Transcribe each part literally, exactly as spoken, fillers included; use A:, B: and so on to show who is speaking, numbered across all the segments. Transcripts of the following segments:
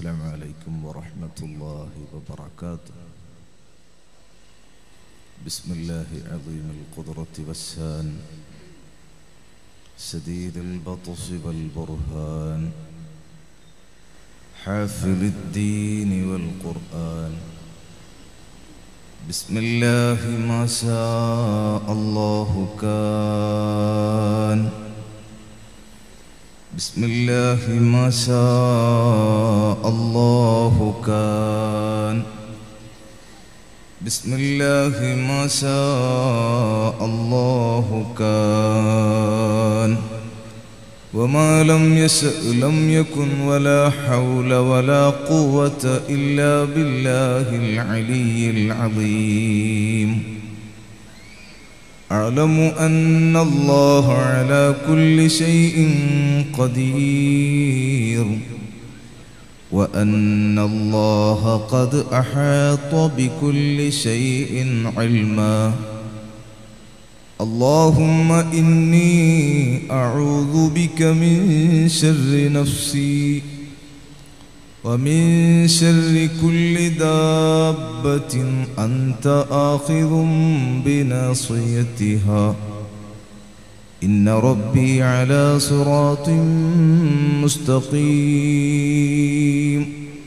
A: السلام عليكم ورحمة الله وبركاته. بسم الله عظيم القدرة والسان، سديد البطش والبرهان، حافل الدين والقرآن. بسم الله ما شاء الله كان، بسم الله ما شاء الله كان، بسم الله ما شاء الله كان، وما لم يشأ لم يكن، ولا حول ولا قوة إلا بالله العلي العظيم. أعلم أن الله على كل شيء قدير، وأن الله قد أحاط بكل شيء علما. اللهم إني أعوذ بك من شر نفسي ومن شر كل دابة أنت آخذ بناصيتها، إن ربي على صراط مستقيم.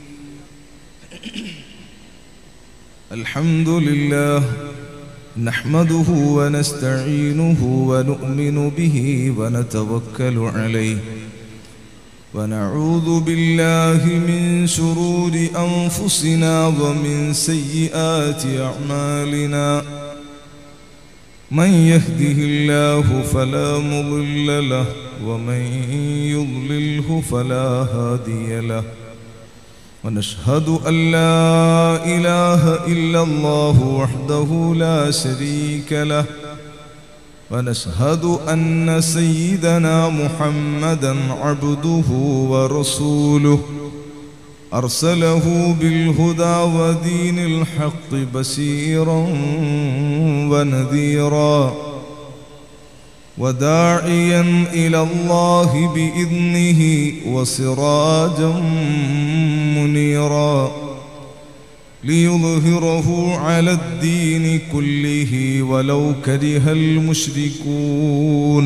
A: الحمد لله نحمده ونستعينه ونؤمن به ونتوكل عليه، ونعوذ بالله من شرور أنفسنا ومن سيئات أعمالنا. من يهده الله فلا مضل له، ومن يضلله فلا هادي له. ونشهد أن لا إله إلا الله وحده لا شريك له، ونشهد أن سيدنا محمدًا عبده ورسوله، أرسله بالهدى ودين الحق بشيرا ونذيرا، وداعيا إلى الله بإذنه وسراجا منيرا، ليظهره على الدين كله ولو كره المشركون.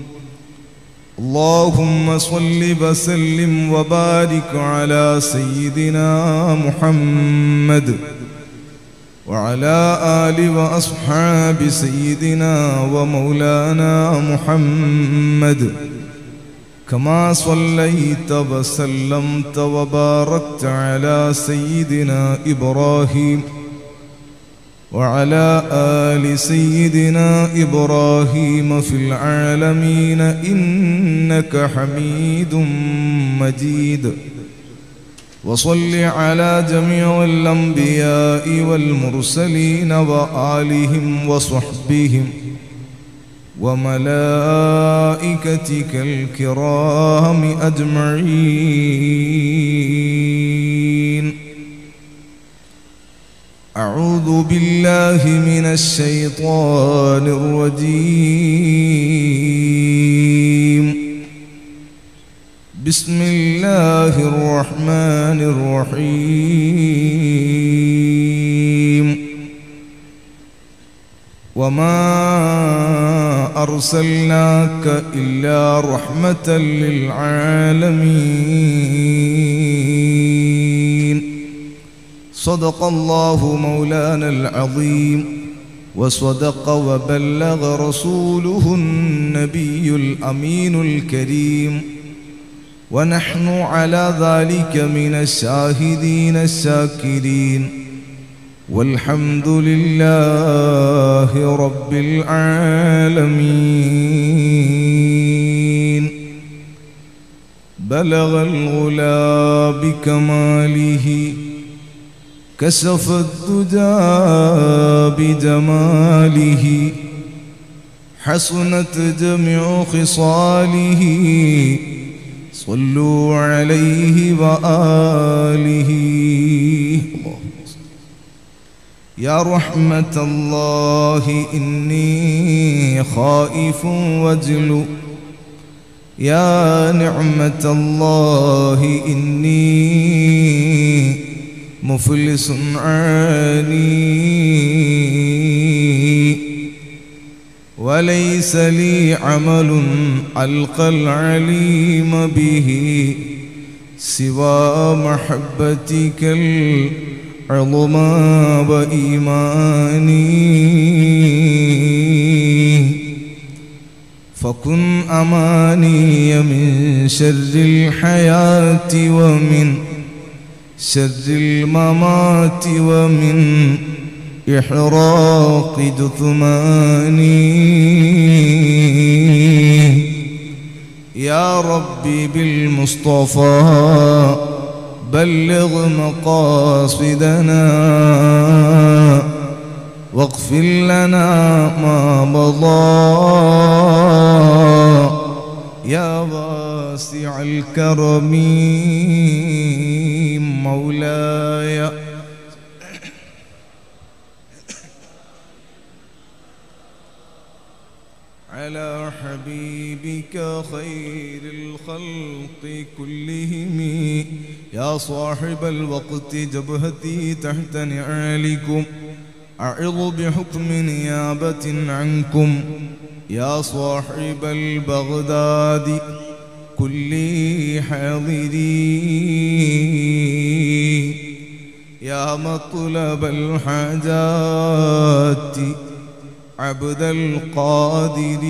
A: اللهم صل وسلم وبارك على سيدنا محمد وعلى آل وأصحاب سيدنا ومولانا محمد، كما صليت وسلمت وباركت على سيدنا إبراهيم وعلى آل سيدنا إبراهيم في العالمين إنك حميد مجيد. وصل على جميع الأنبياء والمرسلين وآلهم وصحبهم وملائكتك الكرام أجمعين. أعوذ بالله من الشيطان الرجيم. بسم الله الرحمن الرحيم. وما أرسلناك إلا رحمة للعالمين. صدق الله مولانا العظيم، وصدق وبلغ رسوله النبي الأمين الكريم، ونحن على ذلك من الشاهدين الشاكرين، والحمد لله رب العالمين. بلغ الغلا بكماله، كشف الدجى بجماله، حسنت جميع خصاله، صلوا عليه وآله. يا رحمة الله إني خائف وجل، يا نعمة الله إني مفلس عاني وليس لي عمل ألقى العليم به سوى محبتك العظمى وإيماني فكن أماني من شر الحياة ومن شر الممات ومن إحراق جثماني يا ربي بالمصطفى بلغ مقاصدنا واغفر لنا ما مضى يا واسع الكرم مولاي على حبيبك خير الخلق كلهم يا صاحب الوقت جبهتي تحت نعالكم أعظ بحكم نيابة عنكم يا صاحب البغداد كل حاضري يا مطلب الحاجات عبد القادر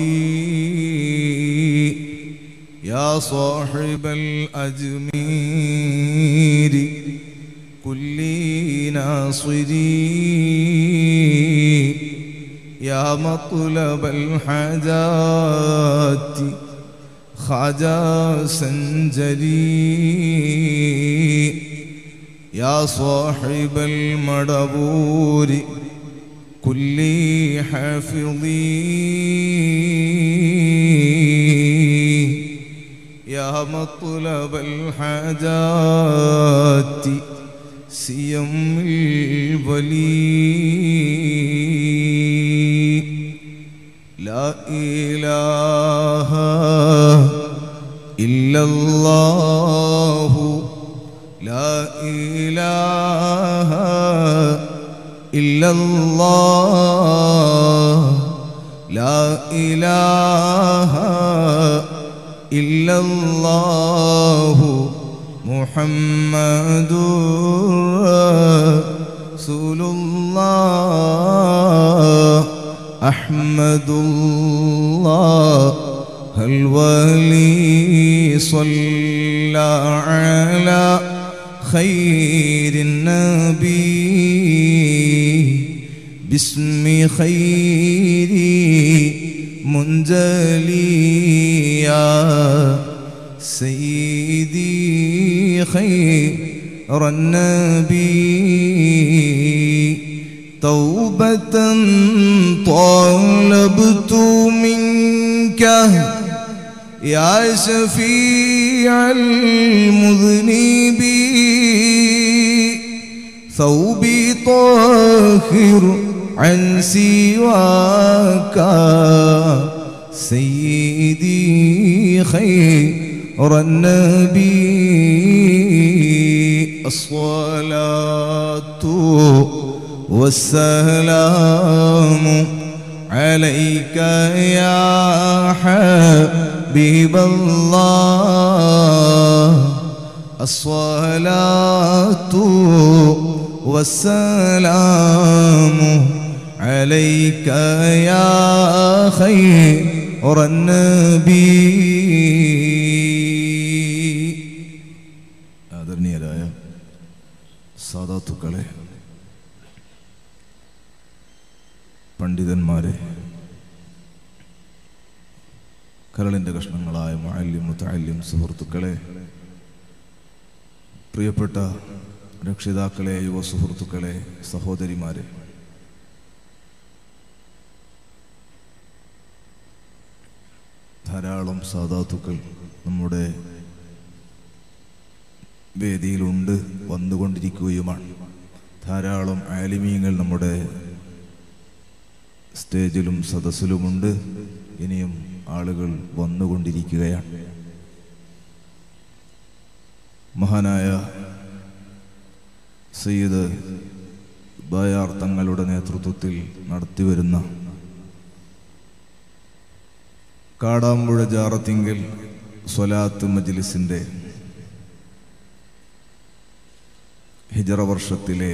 A: يا صاحب الأجمير كل ناصري يا مطلب الحاجات خواجة سنجري يا صاحب المدبور كل حافظي يا مطلب الحاجات سيم الولي لا إله إلا الله لا إله إلا الله لا إله إلا الله محمد رسول الله أحمد الله الولي صلى على خير النبي باسم خير منزلي يا سيدي خير النبي توبة طالبت منك يا شفيع المذنبين ثوبي طاهر عن سواك سيدي خير النبي الصلاة والسلام عليك يا حبيب الله الصلاة والسلام عليك يا خير النبي ആദരണീയരായ സാദാത്തുക്കളെ, പണ്ഡിതന്മാരെ, കരളിൻ്റെ കഷ്ണങ്ങളായ മുഅല്ലിം മുതഅല്ലിം സുഹൃത്തുക്കളെ, പ്രിയപ്പെട്ട രക്ഷിതാക്കളെ, യുവ സുഹൃത്തുക്കളെ, സഹോദരിമാരെ, ധാരാളം സാദാത്തുക്കൾ നമ്മുടെ വേദിയിലുണ്ട്, വന്നുകൊണ്ടിരിക്കുകയുമാണ്. ധാരാളം ആലിമീങ്ങൾ നമ്മുടെ സ്റ്റേജിലും സദസ്സിലുമുണ്ട്. ഇനിയും ആളുകൾ വന്നുകൊണ്ടിരിക്കുകയാണ്. മഹാനായ സയ്യിദ് ബായാർ തങ്ങളുടെ നേതൃത്വത്തിൽ നടത്തിവരുന്ന കാടാമ്പുഴ ജാറത്തിങ്കൽ സ്വലാത്ത് മജ്ലിസിൻ്റെ ഹിജറ വർഷത്തിലെ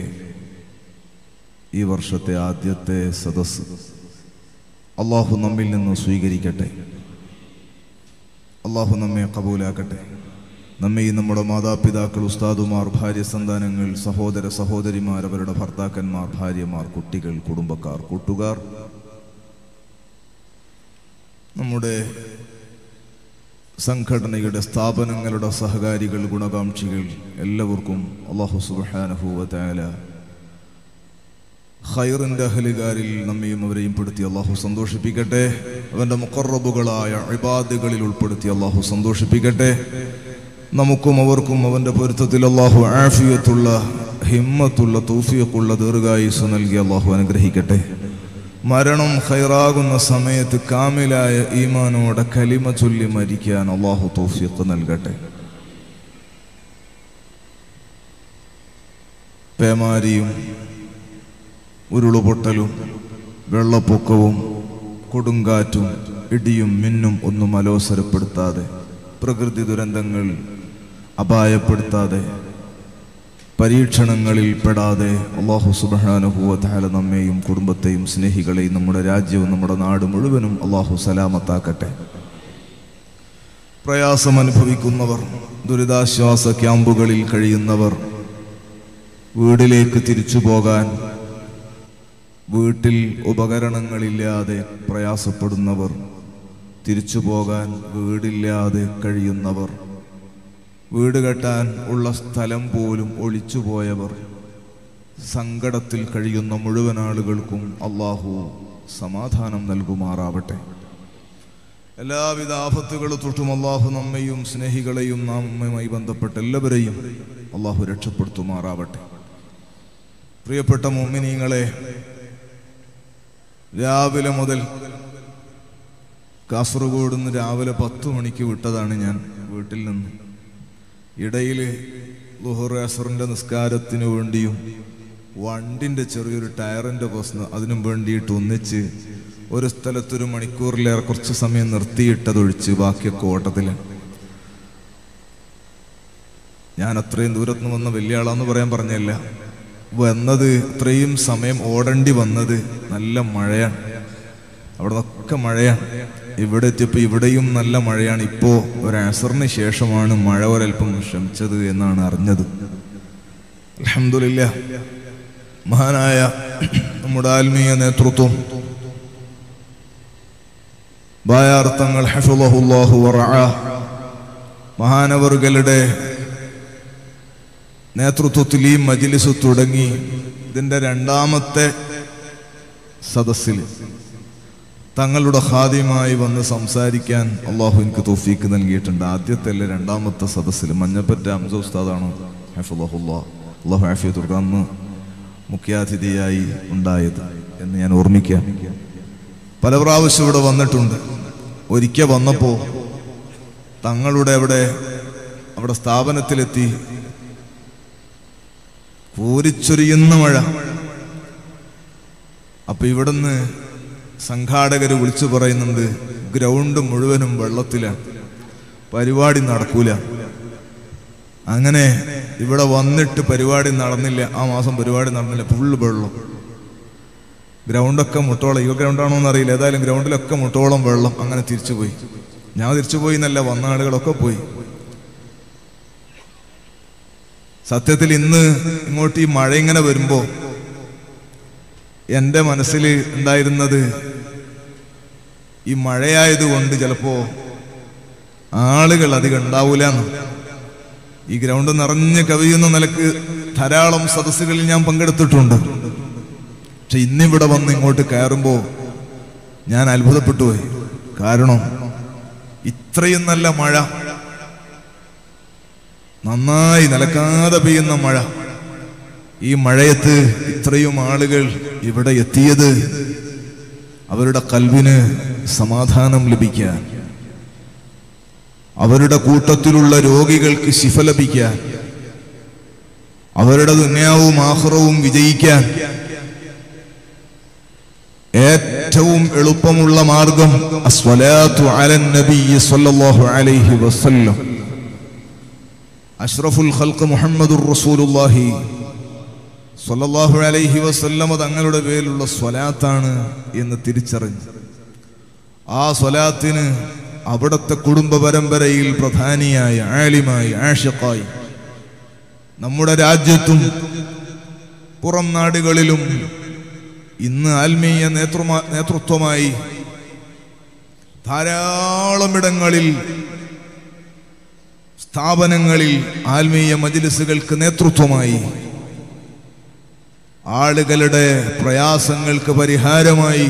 A: ഈ വർഷത്തെ ആദ്യത്തെ സദസ്സ് അള്ളാഹു നമ്മിൽ നിന്ന് സ്വീകരിക്കട്ടെ. അള്ളാഹു നമ്മെ കബൂലാക്കട്ടെ. നമ്മെയും നമ്മുടെ മാതാപിതാക്കൾ, ഉസ്താദുമാർ, ഭാര്യ സന്താനങ്ങൾ, സഹോദര സഹോദരിമാർ, അവരുടെ ഭർത്താക്കന്മാർ, ഭാര്യമാർ, കുട്ടികൾ, കുടുംബക്കാർ, കൂട്ടുകാർ, നമ്മുടെ സംഘടനയുടെ സ്ഥാപനങ്ങളുടെ സഹകാരികൾ, ഗുണകാംക്ഷികൾ എല്ലാവർക്കും അല്ലാഹു സുബ്ഹാനഹു വ തആല ഖൈറിൻ്റെ അഹ്ലുകാരിൽ നമ്മയും അവരെയും പെടുത്തി അല്ലാഹു സന്തോഷിപ്പിക്കട്ടെ. അവൻ്റെ മുഖറബുകളായ ഇബാദുകളിൽ ഉൾപ്പെടുത്തി അല്ലാഹു സന്തോഷിപ്പിക്കട്ടെ. നമുക്കും അവർക്കും അവൻ്റെ പൊരുത്തത്തിൽ അല്ലാഹു ആഫിയത്തുള്ള, ഹിമ്മത്തുള്ള, തൗഫീഖുള്ള ദീർഘായുസ്സ് നൽകി അല്ലാഹു അനുഗ്രഹിക്കട്ടെ. മരണം ഖൈറാകുന്ന സമയത്ത് കാമിലായ ഈമാനോടെ കലിമ ചൊല്ലി മരിക്കാൻ അല്ലാഹു തൗഫീഖ് നൽകട്ടെ. പേമാരിയും ഉരുളുപൊട്ടലും വെള്ളപ്പൊക്കവും കൊടുങ്കാറ്റും ഇടിയും മിന്നും ഒന്നും അലോസരപ്പെടുത്താതെ, പ്രകൃതി ദുരന്തങ്ങൾ അപായപ്പെടുത്താതെ, പരീക്ഷണങ്ങളിൽ പെടാതെ അല്ലാഹു സുബ്ഹാനഹു വ തആല നമ്മെയും കുടുംബത്തെയും സ്നേഹികളെയും നമ്മുടെ രാജ്യവും നമ്മുടെ നാട് മുഴുവനും അല്ലാഹു സലാമത്താക്കട്ടെ. പ്രയാസം അനുഭവിക്കുന്നവർ, ദുരിതാശ്വാസ ക്യാമ്പുകളിൽ കഴിയുന്നവർ, വീട്ടിലേക്ക് തിരിച്ചു പോകാൻ വീട്ടിൽ ഉപകരണങ്ങളില്ലാതെ പ്രയാസപ്പെടുന്നവർ, തിരിച്ചു പോകാൻ വീടില്ലാതെ കഴിയുന്നവർ, വീട് കെട്ടാൻ ഉള്ള സ്ഥലം പോലും ഒളിച്ചുപോയവർ, സങ്കടത്തിൽ കഴിയുന്ന മുഴുവൻ ആളുകൾക്കും അല്ലാഹു സമാധാനം നൽകുമാറാവട്ടെ. എല്ലാവിധ ആഫത്തുകൾ തൊട്ടും അല്ലാഹു നമ്മയും സ്നേഹികളെയും നമ്മയുമായി ബന്ധപ്പെട്ട എല്ലാവരെയും അല്ലാഹു രക്ഷപ്പെടുത്തുമാറാവട്ടെ. പ്രിയപ്പെട്ട മുഅ്മിനീങ്ങളെ, രാവിലെ മുതൽ കാസർഗോഡ് നിന്ന് രാവിലെ പത്ത് മണിക്ക് വിട്ടതാണ് ഞാൻ വീട്ടിൽ നിന്ന്. ഇടയിൽ ളുഹർ അസ്റിൻ്റെ നിസ്കാരത്തിന് വേണ്ടിയും വണ്ടിൻ്റെ ചെറിയൊരു ടയറിൻ്റെ പ്രശ്നം, അതിനും വേണ്ടിയിട്ട് ഒന്നിച്ച് ഒരു സ്ഥലത്തൊരു മണിക്കൂറിലേറെ കുറച്ച് സമയം നിർത്തിയിട്ടതൊഴിച്ച് ബാക്കിയൊക്കെ ഓട്ടത്തിലാണ്. ഞാൻ അത്രയും ദൂരത്ത് നിന്ന് വന്ന വലിയ ആളാന്ന് പറയാൻ പറഞ്ഞല്ല, വന്നത് ഇത്രയും സമയം ഓടേണ്ടി വന്നത് നല്ല മഴയാണ്. അവിടെ നിന്നൊക്കെ മഴയാണ്. ഇവിടെ എത്തിയപ്പോൾ ഇവിടെയും നല്ല മഴയാണ്. ഇപ്പോൾ ഒരു അസറിന് ശേഷമാണ് മഴ ഒരൽപ്പം ശമിച്ചത് എന്നാണ് അറിഞ്ഞത്. അൽഹംദുലില്ലാഹ്. മഹാനായ നമ്മുടെ ആത്മീയ നേതൃത്വം ബായാർ തങ്ങൾ ഹഫിളഹുല്ലാഹു വറഅ മഹാനവറുകളുടെ നേതൃത്വത്തിൽ ഈ മജ്ലിസ് തുടങ്ങി ഇതിൻ്റെ രണ്ടാമത്തെ സദസ്സിൽ തങ്ങളുടെ ഖാദിമായി വന്ന് സംസാരിക്കാൻ അള്ളാഹു എനിക്ക് തൗഫീക്ക് നൽകിയിട്ടുണ്ട്. ആദ്യത്തെ അല്ല, രണ്ടാമത്തെ സദസ്സിൽ മഞ്ഞപ്പറ്റ ഹംസ ഉസ്താദാണ് ഹഫിളഹുല്ലാഹ്, അള്ളാഹു ആഫിയത്ത് കൊടുക്കുക, അന്ന് മുഖ്യാതിഥിയായി ഉണ്ടായത് എന്ന് ഞാൻ ഓർമ്മിക്കാം. പല പ്രാവശ്യം ഇവിടെ വന്നിട്ടുണ്ട്. ഒരിക്കൽ വന്നപ്പോൾ തങ്ങളുടെ അവിടെ അവിടെ സ്ഥാപനത്തിലെത്തി, കോരിച്ചൊരിയുന്ന മഴ. അപ്പൊ ഇവിടുന്ന് സംഘാടകർ വിളിച്ചു പറയുന്നുണ്ട്, ഗ്രൗണ്ട് മുഴുവനും വെള്ളത്തിലാണ്, പരിപാടി നടക്കൂല. അങ്ങനെ ഇവിടെ വന്നിട്ട് പരിപാടി നടന്നില്ല. ആ മാസം പരിപാടി നടന്നില്ല, ഫുള്ള് വെള്ളം. ഗ്രൗണ്ടൊക്കെ മുട്ടോളം, ഈ ഗ്രൗണ്ടാണോ എന്നറിയില്ല, ഏതായാലും ഗ്രൗണ്ടിലൊക്കെ മുട്ടോളം വെള്ളം. അങ്ങനെ തിരിച്ചുപോയി. ഞാൻ തിരിച്ചുപോയി എന്നല്ല, വന്ന ആളുകളൊക്കെ പോയി. സത്യത്തിൽ ഇന്ന് ഇങ്ങോട്ട് ഈ മഴ ഇങ്ങനെ വരുമ്പോ എൻ്റെ മനസ്സിൽ ഉണ്ടായിരുന്നത്, ഈ മഴയായതുകൊണ്ട് ചിലപ്പോ ആളുകൾ അധികം ഉണ്ടാവൂലെന്ന്. ഈ ഗ്രൗണ്ട് നിറഞ്ഞ് കവിയുന്ന നിലക്ക് ധാരാളം സദസ്സുകളിൽ ഞാൻ പങ്കെടുത്തിട്ടുണ്ട്. പക്ഷെ ഇന്നിവിടെ വന്ന് ഇങ്ങോട്ട് കയറുമ്പോ ഞാൻ അത്ഭുതപ്പെട്ടു പോയി. കാരണം ഇത്രയും നല്ല മഴ, നന്നായി നിലക്കാതെ പെയ്യുന്ന മഴ, ഈ മഴയത്ത് ഇത്രയും ആളുകൾ ഇവിടെ എത്തിയത് അവരുടെ ഖൽബിന് സമാധാനം ലഭിക്കാൻ, അവരുടെ കൂട്ടത്തിലുള്ള രോഗികൾക്ക് ശിഫ ലഭിക്കാൻ, അവരുടെ ദുനിയാവും ആഖിറവും വിജയിക്കാൻ ഏറ്റവും എളുപ്പമുള്ള മാർഗം അസ്വലാത്തു അലൻ നബിയ്യി സ്വല്ലല്ലാഹു അലൈഹി വസല്ലം. അഷ്റഫുൽ ഖൽഖ് മുഹമ്മദുർ റസൂലുള്ളാഹി സ്വല്ലല്ലാഹു അലൈഹി വസല്ലം തങ്ങളുടെ പേരിലുള്ള സ്വലാത്താണ് എന്ന് തിരിച്ചറിഞ്ഞു. ആ സ്വലാത്തിന് അവിടുത്തെ കുടുംബ പരമ്പരയിൽ പ്രധാനിയായ ആലിമായി ആഷിഖായി നമ്മുടെ രാജ്യത്തും പുറം നാടുകളിലും ഇന്ന് ആത്മീയ നേതൃത്വമായി ധാരാളം ഇടങ്ങളിൽ സ്ഥാപനങ്ങളിൽ ആത്മീയ മജ്‌ലിസുകൾക്ക് നേതൃത്വമായി ആളുകളുടെ പ്രയാസങ്ങൾക്ക് പരിഹാരമായി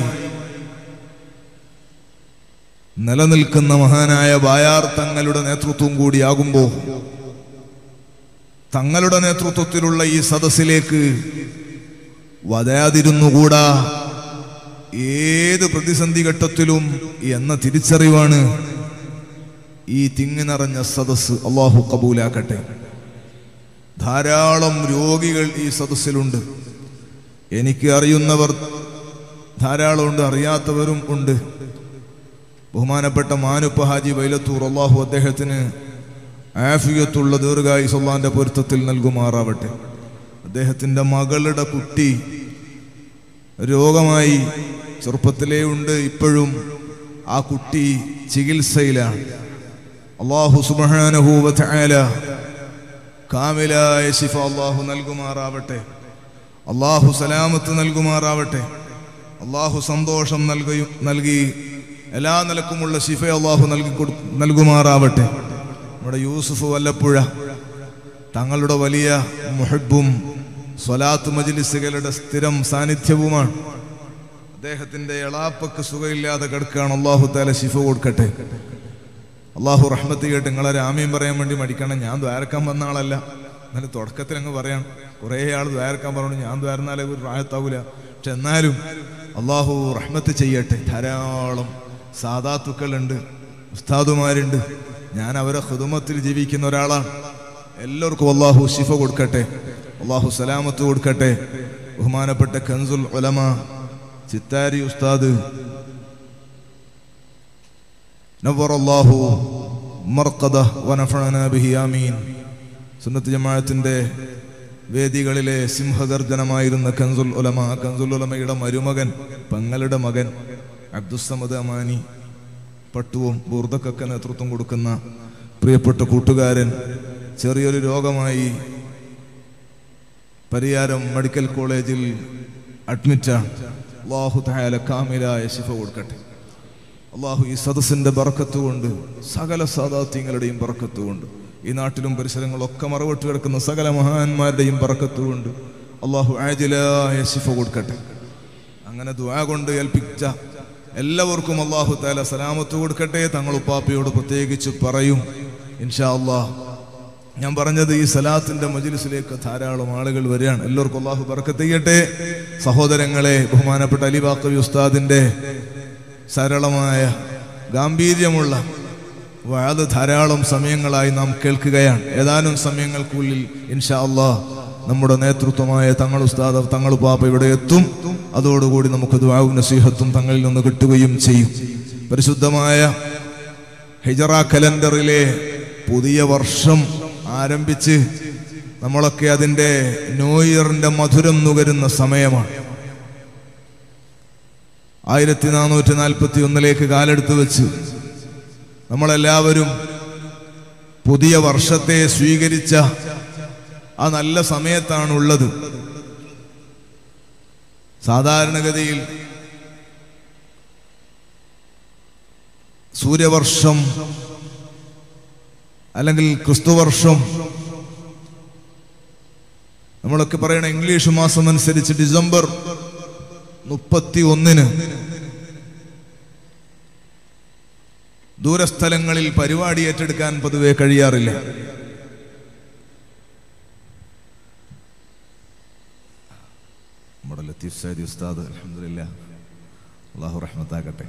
A: നിലനിൽക്കുന്ന മഹാനായ ബായാർ തങ്ങളുടെ നേതൃത്വം കൂടിയാകുമ്പോൾ തങ്ങളുടെ നേതൃത്വത്തിലുള്ള ഈ സദസ്സിലേക്ക് വരാതിരുന്നുകൂടാ, ഏത് പ്രതിസന്ധി ഘട്ടത്തിലും എന്ന തിരിച്ചറിവാണ് ഈ തിങ്ങി നിറഞ്ഞ സദസ്സ്. അല്ലാഹു കബൂലാക്കട്ടെ. ധാരാളം രോഗികൾ ഈ സദസ്സിലുണ്ട്. എനിക്ക് അറിയുന്നവർ ധാരാളമുണ്ട്, അറിയാത്തവരും ഉണ്ട്. ബഹുമാനപ്പെട്ട മാനുപ്പ ഹാജി വൈലത്തൂർ, അല്ലാഹു അദ്ദേഹത്തിന് ആഫിയത്തുള്ള ദീർഘായുസ്സ് അല്ലാഹുവിന്റെ പൊരുത്തത്തിൽ നൽകുമാറാവട്ടെ. അദ്ദേഹത്തിൻ്റെ മകളുടെ കുട്ടി രോഗമായി ചെറുപ്പത്തിലേ ഉണ്ട്. ഇപ്പോഴും ആ കുട്ടി ചികിത്സയിലാണ്. അല്ലാഹു സുബ്ഹാനഹു വ തആല കാമിലായ ശിഫ അല്ലാഹു നൽകുമാറാവട്ടെ. അല്ലാഹു സലാമത്ത് നൽകുമാറാവട്ടെ. അല്ലാഹു സന്തോഷം നൽകി നൽകി എല്ലാ നിലക്കുമുള്ള ശിഫ അല്ലാഹു നൽകി നൽകുമാറാവട്ടെ. നമ്മുടെ യൂസുഫ് വല്ലപ്പുഴ തങ്ങളുടെ വലിയ മുഹബ്ബും സ്വലാത്ത് മജ്‌ലിസുകളുടെ സ്ഥിരം സാന്നിധ്യവുമാണ്. അദ്ദേഹത്തിൻ്റെ എളാപ്പക്ക് സുഖമില്ലാതെ കിടക്കുകയാണ്. അല്ലാഹു തആല ശിഫ കൊടുക്കട്ടെ. അല്ലാഹു റഹ്മത്ത് ചെയ്യട്ടെ. നിങ്ങളെ ആമീൻ പറയാൻ വേണ്ടി മടിക്കണം. ഞാൻ ദ്വാരക്കാൻ വന്ന ആളല്ല, എന്നാലും തുടക്കത്തിൽ അങ്ങ് പറയാം. കുറേ ആൾ ദ്വാരക്കാൻ പറഞ്ഞു, ഞാൻ ദ്വാരന്നാലേ ഒരു പ്രായത്താവൂല. പക്ഷെ എന്നാലും അല്ലാഹു റഹ്മത്ത് ചെയ്യട്ടെ. ധാരാളം സാദാത്തുക്കളുണ്ട്, ഉസ്താദുമാരുണ്ട്. ഞാൻ അവരെ ഖിദ്മത്തിൽ ജീവിക്കുന്ന ഒരാളാണ്. എല്ലാവർക്കും അല്ലാഹു ശിഫ കൊടുക്കട്ടെ, അല്ലാഹു സലാമത്ത് കൊടുക്കട്ടെ. ബഹുമാനപ്പെട്ട കൻസുൽ ഉലമ ചിത്താരി ഉസ്താദ് നവ്വറല്ലാഹു മർഖദഹു വനഫഅനാ ബിഹി ആമീൻ. സുന്നത്ത് ജമാഅത്തിന്റെ വേദികളിലെ സിംഹഗർജനമായിരുന്ന കൻസുൽ ഉലമ, കൻസുൽ ഉലമയുടെ മരുമകൻ, പെങ്ങളുടെ മകൻ അബ്ദുസ്സമദ് അമാനി പട്ടുവും ബുർദക്കൊക്കെ നേതൃത്വം കൊടുക്കുന്ന പ്രിയപ്പെട്ട കൂട്ടുകാരൻ ചെറിയൊരു രോഗമായി പരിയാരം മെഡിക്കൽ കോളേജിൽ അഡ്മിറ്റാണ്. അല്ലാഹു തആല കാമിലായ ശിഫ കൊടുക്കട്ടെ. അല്ലാഹു ഈ സദസ്സിന്റെ ബർക്കത്ത് കൊണ്ട്, സകല സാദാത്യങ്ങളുടെയും ബർക്കത്ത് കൊണ്ട്, ഈ നാട്ടിലും പരിസരങ്ങളൊക്കെ മറവിട്ട് കിടക്കുന്ന സകല മഹാന്മാരുടെയും ബർക്കത്ത് കൊണ്ട് അല്ലാഹു ആജിലായ ശിഫ കൊടുക്കട്ടെ. അങ്ങനെ ദുആ കൊണ്ട് ഏൽപ്പിച്ച എല്ലാവർക്കും അല്ലാഹു തആല സലാമത്ത് കൊടുക്കട്ടെ. തങ്ങളുപ്പാപ്പയോട് പ്രത്യേകിച്ച് പറയും ഇൻഷാ അല്ലാഹ്. ഞാൻ പറഞ്ഞത് ഈ സലാത്തിന്റെ മജ്‌ലിസിലേക്ക് ധാരാളം ആളുകൾ വരികയാണ്. എല്ലാവർക്കും അല്ലാഹു ബർക്കത്ത് ചെയ്യട്ടെ. സഹോദരങ്ങളെ, ബഹുമാനപ്പെട്ട അലി ബാക്കവി ഉസ്താദിന്റെ സരളമായ ഗാംഭീര്യമുള്ള വഅദ് ധാരാളം സമയങ്ങളായി നാം കേൾക്കുകയാണ്. ഏതാനും സമയങ്ങൾക്കുള്ളിൽ ഇൻഷാ അല്ലാഹ് നമ്മുടെ നേതൃത്വമായ തങ്ങൾ ഉസ്താദ്, തങ്ങൾ പാപ്പ ഇവിടെ എത്തും. അതോടുകൂടി നമുക്ക് ദുആവും നസീഹത്തും തങ്ങളിൽ നിന്ന് കിട്ടുകയും ചെയ്യും. പരിശുദ്ധമായ ഹിജറ കലണ്ടറിലെ പുതിയ വർഷം ആരംഭിച്ച് നമ്മളൊക്കെ അതിൻ്റെ ന്യൂ ഇയറിന്റെ മധുരം നുകരുന്ന സമയമാണ്. ആയിരത്തി നാനൂറ്റി നാൽപ്പത്തി ഒന്നിലേക്ക് കാലെടുത്ത് വെച്ച് നമ്മളെല്ലാവരും പുതിയ വർഷത്തെ സ്വീകരിച്ച ആ നല്ല സമയത്താണുള്ളത്. സാധാരണഗതിയിൽ സൂര്യവർഷം അല്ലെങ്കിൽ ക്രിസ്തുവർഷം, നമ്മളൊക്കെ പറയണ ഇംഗ്ലീഷ് മാസം അനുസരിച്ച് ഡിസംബർ മുപ്പത്തി ഒന്നിന് ദൂരസ്ഥലങ്ങളിൽ പരിപാടി ഏറ്റെടുക്കാൻ പൊതുവെ കഴിയാറില്ല. നമ്മുടെ ലത്തീഫ് സൈദി ഉസ്താദ് അൽഹംദുലില്ലാഹ് അല്ലാഹു റഹ്മത്താക്കട്ടെ.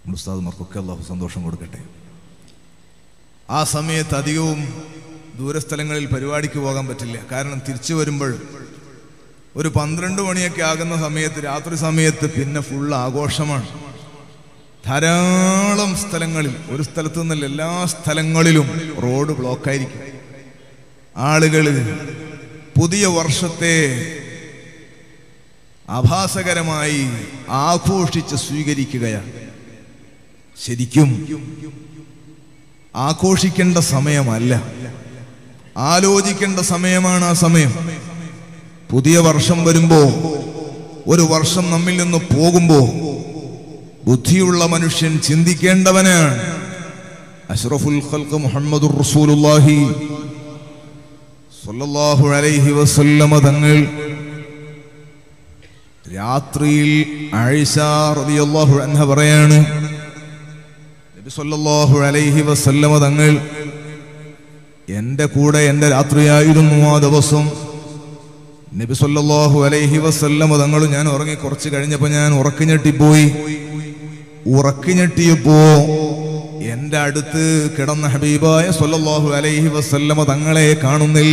A: ഉസ്താദുമാർക്കൊക്കെ അള്ളാഹു സന്തോഷം കൊടുക്കട്ടെ. ആ സമയത്ത് അധികവും ദൂരസ്ഥലങ്ങളിൽ പരിപാടിക്ക് പോകാൻ പറ്റില്ല. കാരണം തിരിച്ചു വരുമ്പോൾ ഒരു പന്ത്രണ്ട് മണിയൊക്കെ ആകുന്ന സമയത്ത്, രാത്രി സമയത്ത് പിന്നെ ഫുൾ ആഘോഷമാണ്. ധാരാളം സ്ഥലങ്ങളിൽ, ഒരു സ്ഥലത്തു നിന്നല്ല എല്ലാ സ്ഥലങ്ങളിലും റോഡ് ബ്ലോക്കായിരിക്കും. ആളുകൾ പുതിയ വർഷത്തെ ആഭാസകരമായി ആഘോഷിച്ച് സ്വീകരിക്കുകയാണ്. ശരിക്കും ആഘോഷിക്കേണ്ട സമയമല്ല, ആലോചിക്കേണ്ട സമയമാണ് ആ സമയം. പുതിയ വർഷം വരുമ്പോ, ഒരു വർഷം നമ്മിൽ നിന്ന് പോകുമ്പോ ബുദ്ധിയുള്ള മനുഷ്യൻ ചിന്തിക്കേണ്ടവനാണ്. അഷ്റഫുൽ ഖൽഖ് മുഹമ്മദുർ റസൂലുള്ളാഹി സ്വല്ലല്ലാഹു അലൈഹി വസല്ലമ തങ്ങൾ രാത്രിയിൽ ആയിഷ റളിയല്ലാഹു അൻഹ പറയാണ്, നബി സ്വല്ലല്ലാഹു അലൈഹി വസല്ലമ തങ്ങൾ എൻ്റെ കൂടെ എൻ്റെ രാത്രിയായിരുന്നു ആ ദിവസം. നബി സ്വല്ലല്ലാഹു അലൈഹി വസല്ലമ തങ്ങൾ, ഞാൻ ഉറങ്ങി കുറച്ച് കഴിഞ്ഞപ്പോൾ ഞാൻ ഉറക്കിഞ്ഞെട്ടിപ്പോയി. ഉറക്കിഞ്ഞെട്ടിയപ്പോ എൻ്റെ അടുത്ത് കിടന്ന ഹബീബായ സ്വല്ലല്ലാഹു അലൈഹി വസല്ലമ തങ്ങളെ കാണുന്നില്ല.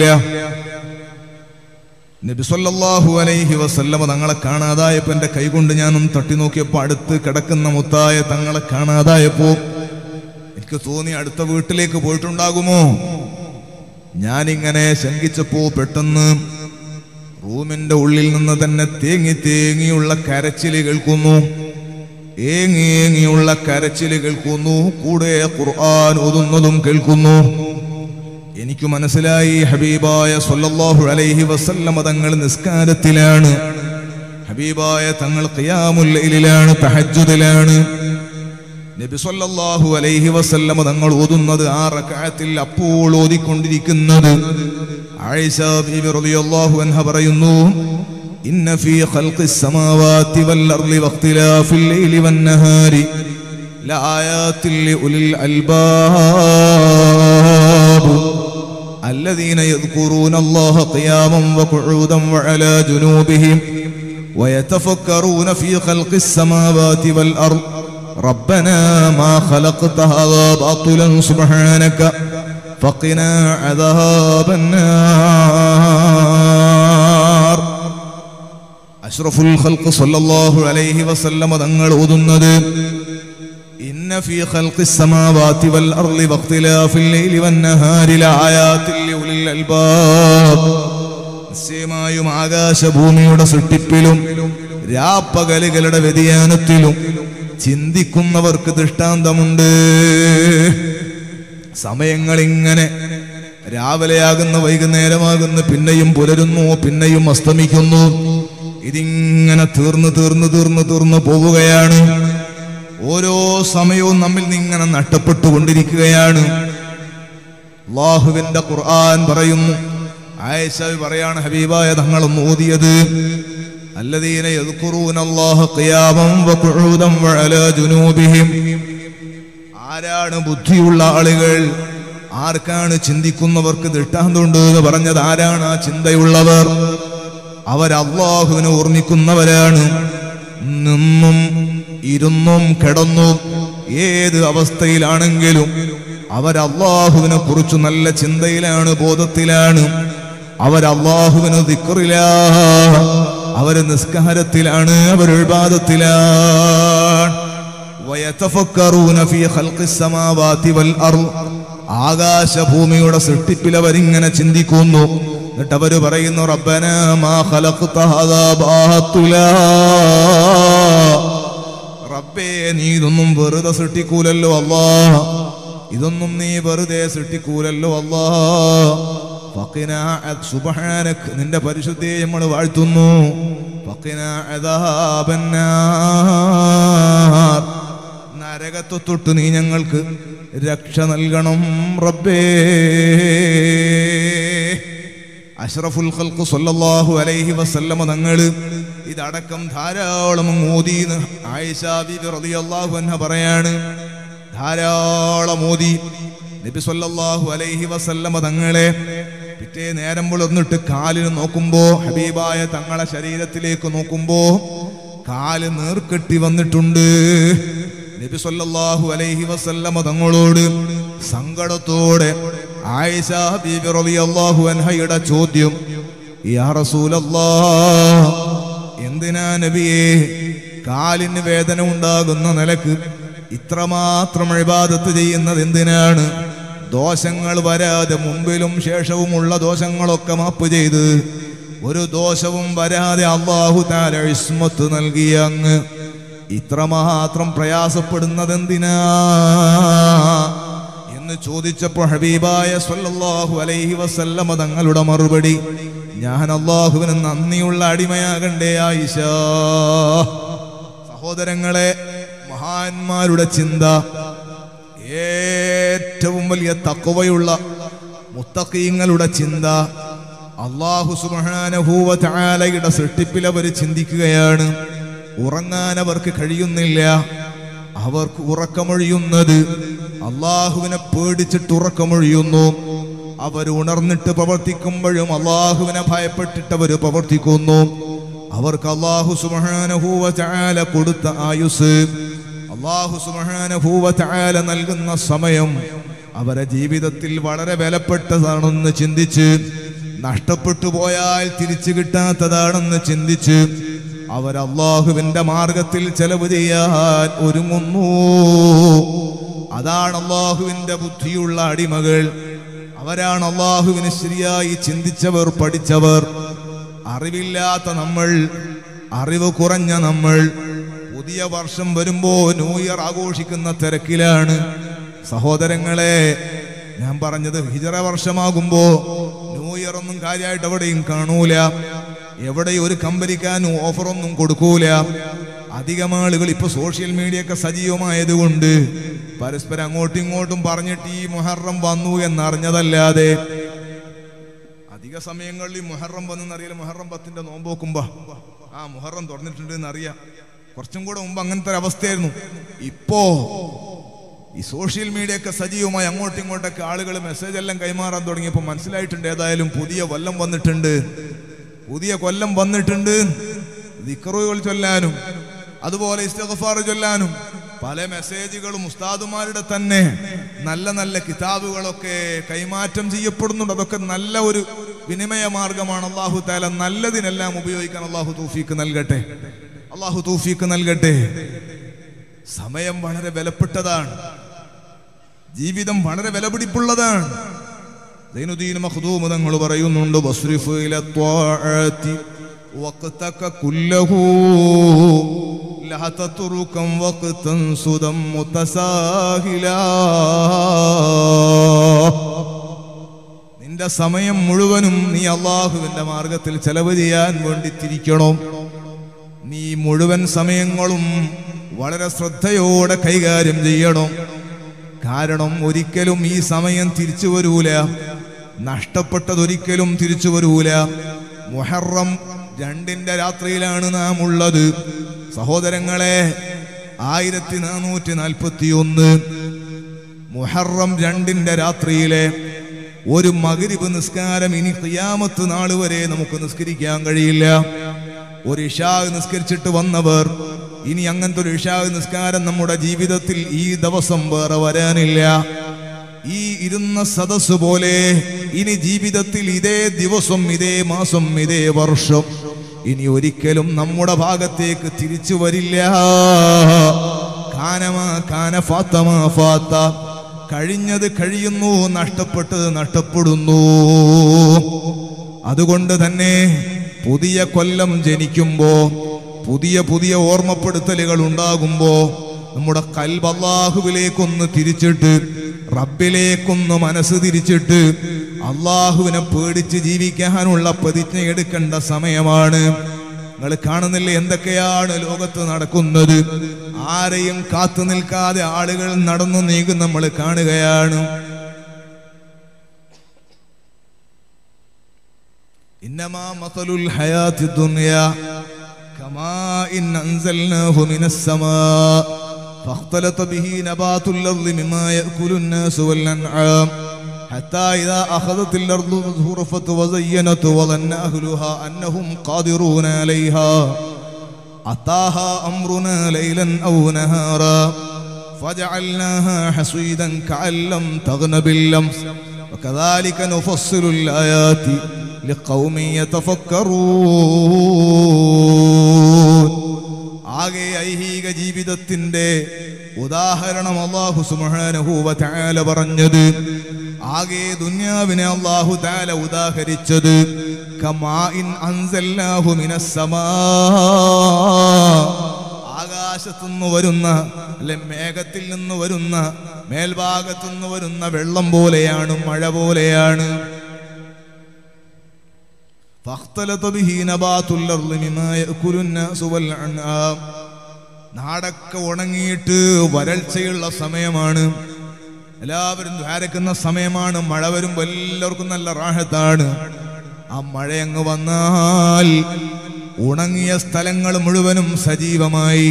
A: നബി സല്ലല്ലാഹു അലൈഹി വസല്ലമ തങ്ങളെ കാണാതായപ്പോ എൻ്റെ കൈകൊണ്ട് ഞാനൊന്ന് തട്ടി നോക്കിയപ്പോൾ അടുത്ത് കിടക്കുന്ന മുത്തായ തങ്ങളെ കാണാതായപ്പോ എനിക്ക് തോന്നി അടുത്ത വീട്ടിലേക്ക് പോയിട്ടുണ്ടാകുമോ. ഞാനിങ്ങനെ ശങ്കിച്ചപ്പോ പെട്ടെന്ന് റൂമിന്റെ ഉള്ളിൽ നിന്ന് തന്നെ തേങ്ങി തേങ്ങിയുള്ള കരച്ചില് കേൾക്കുന്നു. ഏങ്ങി ഏങ്ങിയുള്ള കരച്ചില് കേൾക്കുന്നു. കൂടെ ഖുർആൻ ഓതുന്നതും കേൾക്കുന്നു. എനിക്ക് മനസ്സിലായി ഹബീബായ സ്വല്ലല്ലാഹു അലൈഹി വസല്ലമ തങ്ങൾ നിസ്കാരത്തിലാണ്. ഹബീബായ തങ്ങൾ ഖിയാമുൽ ലൈലിലാണ്, തഹജ്ജുദിലാണ്. നബി സ്വല്ലല്ലാഹു അലൈഹി വസല്ലമ തങ്ങൾ ഓതുന്നത് ആ റക്അത്തിൽ അപ്പോൾ ഓതിക്കൊണ്ടിരിക്കുന്നത്. ആയിഷ ബീബി റളിയല്ലാഹു അൻഹ പറയുന്നു, ഇന്ന ഫീ ഖൽഖിസ് സമാവാതി വൽ അർളി വഖ്തിലാഫിൽ ലൈലി വൻ നഹാരി ലആയാതിൻ ലിഉലിൽ അൽബാബ് الذين يذكرون الله قياما وقعودا وعلى جنوبهم ويتفكرون في خلق السماوات والأرض ربنا ما خلقت هذا باطلا سبحانك فقنا عذاب النار. أشرف الخلق صلى الله عليه وسلم തങ്ങൾ ഓതുന്നത് إن في خلق السماوات والأرض واختلاف الليل والنهار لآيات لأولي الألباب. നിശ്ചയമായും ആകാശഭൂമിയുടെ സൃഷ്ടിപ്പിലും രാപ്പകലുകളുടെ വ്യതിയാനത്തിലും ചിന്തിക്കുന്നവർക്ക് ദൃഷ്ടാന്തമുണ്ട്. സമയങ്ങൾ ഇങ്ങനെ രാവിലെയാകുന്ന വൈകുന്നേരമാകുന്ന, പിന്നെയും പുലരുന്നു, പിന്നെയും അസ്തമിക്കുന്നു. ഇതിങ്ങനെ തീർന്നു തീർന്നു തീർന്നു തീർന്നു പോവുകയാണ്. ഓരോ സമയവും നമ്മിൽ നിന്ന് ഇങ്ങനെ നഷ്ടപ്പെട്ടുകൊണ്ടിരിക്കുകയാണ്. അല്ലാഹുവിന്റെ ഖുർആൻ പറയുന്നു, ആയിഷ പറയാണ്, ഹബീബായ തങ്ങളൊന്ന് ഓതിയത്, അല്ലദീന യദ്കുറൂന അല്ലാഹ ഖിയാമൻ വഖുഊദൻ വഅലാ ജുനൂബിഹിം. ആരാണ് ബുദ്ധിയുള്ള ആളുകൾ? ആർക്കാണ് ചിന്തിക്കുന്നവർക്ക് ദൃഷ്ടാന്തമുണ്ട് എന്ന് പറഞ്ഞത്? ആരാണ് ആ ചിന്തയുള്ളവർ? അവർ അല്ലാഹുവിനെ ഓർമ്മിക്കുന്നവരാണ്. നിന്നും ഇരുന്നും കിടന്നും ഏത് അവസ്ഥയിലാണെങ്കിലും അവർ അല്ലാഹുവിനെ കുറിച്ച് നല്ല ചിന്തയിലാണ്, ബോധത്തിലാണ്. അവർ അല്ലാഹുവിനെ ദിക്റിലാണ്, അവർ നിസ്കാരത്തിലാണ്, അവർ ഇബാദത്തിലാണ്. വയതഫക്കറൂന ഫീ ഖൽഖിസ് സമാവാതി വൽ അർള്. ആകാശഭൂമിയുടെ സൃഷ്ടിപ്പിൽ അവരിങ്ങനെ ചിന്തിക്കുന്നു. എന്നിട്ട് അവര് പറയുന്നു, റബ്ബനാ മാ ഖലഖ്ത ഹാദാ ബാത്തിലാ. റബ്ബേ, നീ ഇതൊന്നും വെറുതെ സൃഷ്ടിക്കൂലല്ലോ അല്ലാഹ്, ഇതൊന്നും നീ വെറുതെ സൃഷ്ടിക്കൂലല്ലോ അല്ലാഹ്. ഫഖിനാ സുബ്ഹാനക്, നിന്റെ പരിശുദ്ധിയെ നമ്മൾ വാഴ്ത്തുന്നു. ഫഖിനാ അദാബന്നാർ, നരകത്തെ തൊട്ട് നീ ഞങ്ങൾക്ക് രക്ഷ നൽകണം റബ്ബേ. അഷ്റഫുൽ ഖൽഖ് സ്വല്ലല്ലാഹു അലൈഹി വസല്ലമ തങ്ങൾ ഇതടക്കം ധാരാളം ഓതി. ആയിഷ ബീബി റളിയല്ലാഹു അൻഹ പറയാണ്, ധാരാളം ഓതി. നബി സ്വല്ലല്ലാഹു അലൈഹി വസല്ലമ തങ്ങളെ പിറ്റേ നേരം പുലർന്നിട്ട് കാലിന് നോക്കുമ്പോ, ഹബീബായ തങ്ങളെ ശരീരത്തിലേക്ക് നോക്കുമ്പോ കാല് നീർക്കെട്ടി വന്നിട്ടുണ്ട്. നബി സല്ലല്ലാഹു അലൈഹി വസല്ലമ തങ്ങളോട് സങ്കടത്തോടെ ആയിഷ ബീബി റളിയല്ലാഹു അൻഹയുടെ ചോദ്യം, യാ റസൂലല്ലാഹ്, എന്തിനാ നബിയേ കാലിന് വേദന ഉണ്ടാകുന്ന നിലക്ക് ഇത്രമാത്രം ഇബാദത്ത് ചെയ്യുന്നത് എന്തിനാണ്? ദോഷങ്ങൾ വരാതെ മുമ്പിലും ശേഷവുമുള്ള ദോഷങ്ങളൊക്കെ മാപ്പ് ചെയ്ത് ഒരു ദോഷവും വരാതെ അല്ലാഹു തആല ഇസ്മത്ത് നൽകിയ അങ്ങ് ഇത്രമാത്രം പ്രയാസപ്പെടുന്നത് എന്തിനാ എന്ന് ചോദിച്ചപ്പോൾ ഹബീബായ സല്ലല്ലാഹു അലൈഹി വസല്ലമ തങ്ങളുടെ മറുപടി, ഞാൻ അല്ലാഹുവിന് നന്ദിയുള്ള അടിമയാകണ്ടേ ആയിഷ. സഹോദരങ്ങളെ, മഹാന്മാരുടെ ചിന്ത, ഏറ്റവും വലിയ തഖ്വയുള്ള മുത്തഖീങ്ങളുടെ ചിന്ത, അല്ലാഹു സുബ്ഹാനഹു വ തആലയുടെ സൃഷ്ടിപ്പിൽ അവർ ചിന്തിക്കുകയാണ്. ഉറങ്ങാൻ അവർക്ക് കഴിയുന്നില്ല, അവർക്ക് ഉറക്കമൊഴിയുന്നത് അല്ലാഹുവിനെ പേടിച്ചിട്ട് ഉറക്കമൊഴിയുന്നു. അവർ ഉണർന്നിട്ട് പ്രവർത്തിക്കുമ്പോഴും അല്ലാഹുവിനെ ഭയപ്പെട്ടിട്ട് അവർ പ്രവർത്തിക്കുന്നു. അവർക്ക് അല്ലാഹു സുബ്ഹാനഹു വ തആല കൊടുത്ത ആയുസ്, അല്ലാഹു സുബ്ഹാനഹു വ തആല നൽകുന്ന സമയം അവരെ ജീവിതത്തിൽ വളരെ വിലപ്പെട്ടതാണെന്ന് ചിന്തിച്ച്, നഷ്ടപ്പെട്ടു പോയാൽ തിരിച്ചു കിട്ടാത്തതാണെന്ന് ചിന്തിച്ച് അവർ അല്ലാഹുവിന്റെ മാർഗത്തിൽ ചെലവ് ചെയ്യാൻ ഒരുങ്ങുന്നു. അതാണ് അല്ലാഹുവിന്റെ ബുദ്ധിയുള്ള അടിമകൾ. അവരാണ് അല്ലാഹുവിനെ ശരിയായി ചിന്തിച്ചവർ, പഠിച്ചവർ. അറിവില്ലാത്ത നമ്മൾ, അറിവ് കുറഞ്ഞ നമ്മൾ പുതിയ വർഷം വരുമ്പോ ന്യൂ ഇയർ ആഘോഷിക്കുന്ന തിരക്കിലാണ്. സഹോദരങ്ങളെ, ഞാൻ പറഞ്ഞത് ഹിജറ വർഷമാകുമ്പോ ന്യൂ ഇയർ ഒന്നും കാര്യമായിട്ട് എവിടെയും കാണൂല. എവിടെയും ഒരു കമ്പനിക്കാനും ഓഫറൊന്നും കൊടുക്കൂല. അധികം ആളുകൾ ഇപ്പൊ സോഷ്യൽ മീഡിയ ഒക്കെ സജീവമായതുകൊണ്ട് പരസ്പരം അങ്ങോട്ടും ഇങ്ങോട്ടും പറഞ്ഞിട്ട് ഈ മുഹറം വന്നു എന്നറിഞ്ഞതല്ലാതെ, അധിക സമയങ്ങളിൽ മുഹറം വന്നെന്നറിയില്ല. മുഹറം പത്തിന്റെ നോമ്പോക്കുമ്പോ ആ മുഹറം തുറന്നിട്ടുണ്ട് എന്നറിയാം. കുറച്ചും കൂടെ മുമ്പ് അങ്ങനത്തെ ഒരു അവസ്ഥയായിരുന്നു. ഇപ്പോ ഈ സോഷ്യൽ മീഡിയ ഒക്കെ സജീവമായി അങ്ങോട്ടും ഇങ്ങോട്ടൊക്കെ ആളുകൾ മെസ്സേജ് എല്ലാം കൈമാറാൻ തുടങ്ങിയപ്പോൾ മനസ്സിലായിട്ടുണ്ട്, ഏതായാലും പുതിയ കൊല്ലം വന്നിട്ടുണ്ട്, പുതിയ കൊല്ലം വന്നിട്ടുണ്ട്. ദിക്റുകൾ ചൊല്ലാനും അതുപോലെ ഇസ്തിഗ്ഫാർ ചൊല്ലാനും പല മെസ്സേജുകളും ഉസ്താദുമാരുടെ തന്നെ നല്ല നല്ല കിതാബുകളൊക്കെ കൈമാറ്റം ചെയ്യപ്പെടുന്നുണ്ട്. അതൊക്കെ നല്ല ഒരു വിനിമയ മാർഗമാണ്. അല്ലാഹു തആല നല്ലതിനെല്ലാം ഉപയോഗിക്കാൻ അല്ലാഹു തൗഫീഖ് നൽകട്ടെ, അല്ലാഹു തൗഫീഖ് നൽകട്ടെ. സമയം വളരെ വിലപ്പെട്ടതാണ്, ജീവിതം വളരെ വിലപിടിപ്പുള്ളതാണ്. സൈനുദ്ദീൻ മഖ്ദൂം തങ്ങൾ പറയുന്നുണ്ട്, വസ്രിഫ് ഇല ത്വാഅതി വഖതക കുല്ലഹു ലാ തത്റുകം വഖതൻ സുദം മുതസാഹിലാ. നിന്റെ സമയം മുഴുവനും നീ അല്ലാഹുവിന്റെ മാർഗത്തിൽ ചെലവ് ചെയ്യാൻ വേണ്ടി തിരിക്കണം. നീ മുഴുവൻ സമയങ്ങളും വളരെ ശ്രദ്ധയോടെ കൈകാര്യം ചെയ്യണം. കാരണം ഒരിക്കലും ഈ സമയം തിരിച്ചു വരൂല, നഷ്ടപ്പെട്ടതൊരിക്കലും തിരിച്ചു വരൂല. മുഹറം രണ്ടിന്റെ രാത്രിയിലാണ് നാം ഉള്ളത്. സഹോദരങ്ങളെ, ആയിരത്തി നാനൂറ്റി നാൽപ്പത്തി ഒന്ന് മുഹറം രണ്ടിന്റെ രാത്രിയിലെ ഒരു മഗ്രിബ് നിസ്കാരം ഇനി ഖിയാമത്ത് നാൾ വരെ നമുക്ക് നിസ്കരിക്കാൻ കഴിയില്ല. ഒരു ഇശാ നിസ്കരിച്ചിട്ട് വന്നവർ ഇനി അങ്ങനത്തെ ഒരു ഇശാ നിസ്കാരം നമ്മുടെ ജീവിതത്തിൽ ഈ ദിവസം വേറെ വരാനില്ല. ഈ ഇരുന്ന സദസ് പോലെ ഇനി ജീവിതത്തിൽ ഇതേ ദിവസം, ഇതേ മാസം, ഇതേ വർഷം ഇനി ഒരിക്കലും നമ്മുടെ ഭാഗത്തേക്ക് തിരിച്ചു വരില്ല. കാനമാ കാന ഫാത്തമാ ഫാത്ത, കഴിഞ്ഞത് കഴിയുന്നു, നഷ്ടപ്പെട്ടത് നഷ്ടപ്പെടുന്നു. അതുകൊണ്ട് തന്നെ പുതിയ കൊല്ലം ജനിക്കുമ്പോ, പുതിയ പുതിയ ഓർമ്മപ്പെടുത്തലുകൾ ഉണ്ടാകുമ്പോ നമ്മുടെ ഖൽബ് അല്ലാഹുവിലേക്കൊന്ന് തിരിച്ചിട്ട്, റബ്ബിലേക്കൊന്ന് മനസ്സ് തിരിച്ചിട്ട് അല്ലാഹുവിനെ പേടിച്ച് ജീവിക്കാനുള്ള പ്രതിജ്ഞ എടുക്കേണ്ട സമയമാണ്. നിങ്ങൾ കാണുന്നില്ലേ എന്തൊക്കെയാണ് ലോകത്ത് നടക്കുന്നത്? ആരെയും കാത്തു നിൽക്കാതെ ആളുകൾ നടന്നു നീങ്ങും നമ്മൾ കാണുകയാണ്. ഇന്നമാ മസലുൽ ഹയാത്തി ദുനിയ കമാഇൻ അൻസൽനാഹു മിനസ് സമാ فاختلط به نبات الأرض مما يأكل الناس والأنعام حتى إذا أخذت الأرض زخرفت وزينت وظن أهلها أنهم قادرون عليها أتاها أمرنا ليلا أو نهارا فجعلناها حصيدا كأن لم تغن بالأمس وكذلك نفصل الآيات لقوم يتفكرون. ആകെ ഐഹിക ജീവിതത്തിന്റെ ഉദാഹരണം അല്ലാഹു സുബ്ഹാനഹു വ തആല പറഞ്ഞത്, ആകെ ദുനിയാവിനെ അല്ലാഹു തആല ഉദാഹരിച്ചത് കമാഇൻ അൻസൽനാഹു മിനസ് സമാ, ആകാശത്തുനിന്ന് വരുന്ന അല്ലെ മേഘത്തിൽ നിന്ന് വരുന്ന മേൽഭാഗത്തു നിന്ന് വരുന്ന വെള്ളം പോലെയാണ്, മഴ പോലെയാണ്. നാടൊക്കെ ഉണങ്ങിയിട്ട് വരൾച്ചയുള്ള സമയമാണ്, എല്ലാവരും ദ്വാരക്കുന്ന സമയമാണ്. മഴ വരുമ്പോൾ എല്ലാവർക്കും നല്ല റാഹത്താണ്. ആ മഴയങ്ങ് വന്നാൽ ഉണങ്ങിയ സ്ഥലങ്ങൾ മുഴുവനും സജീവമായി.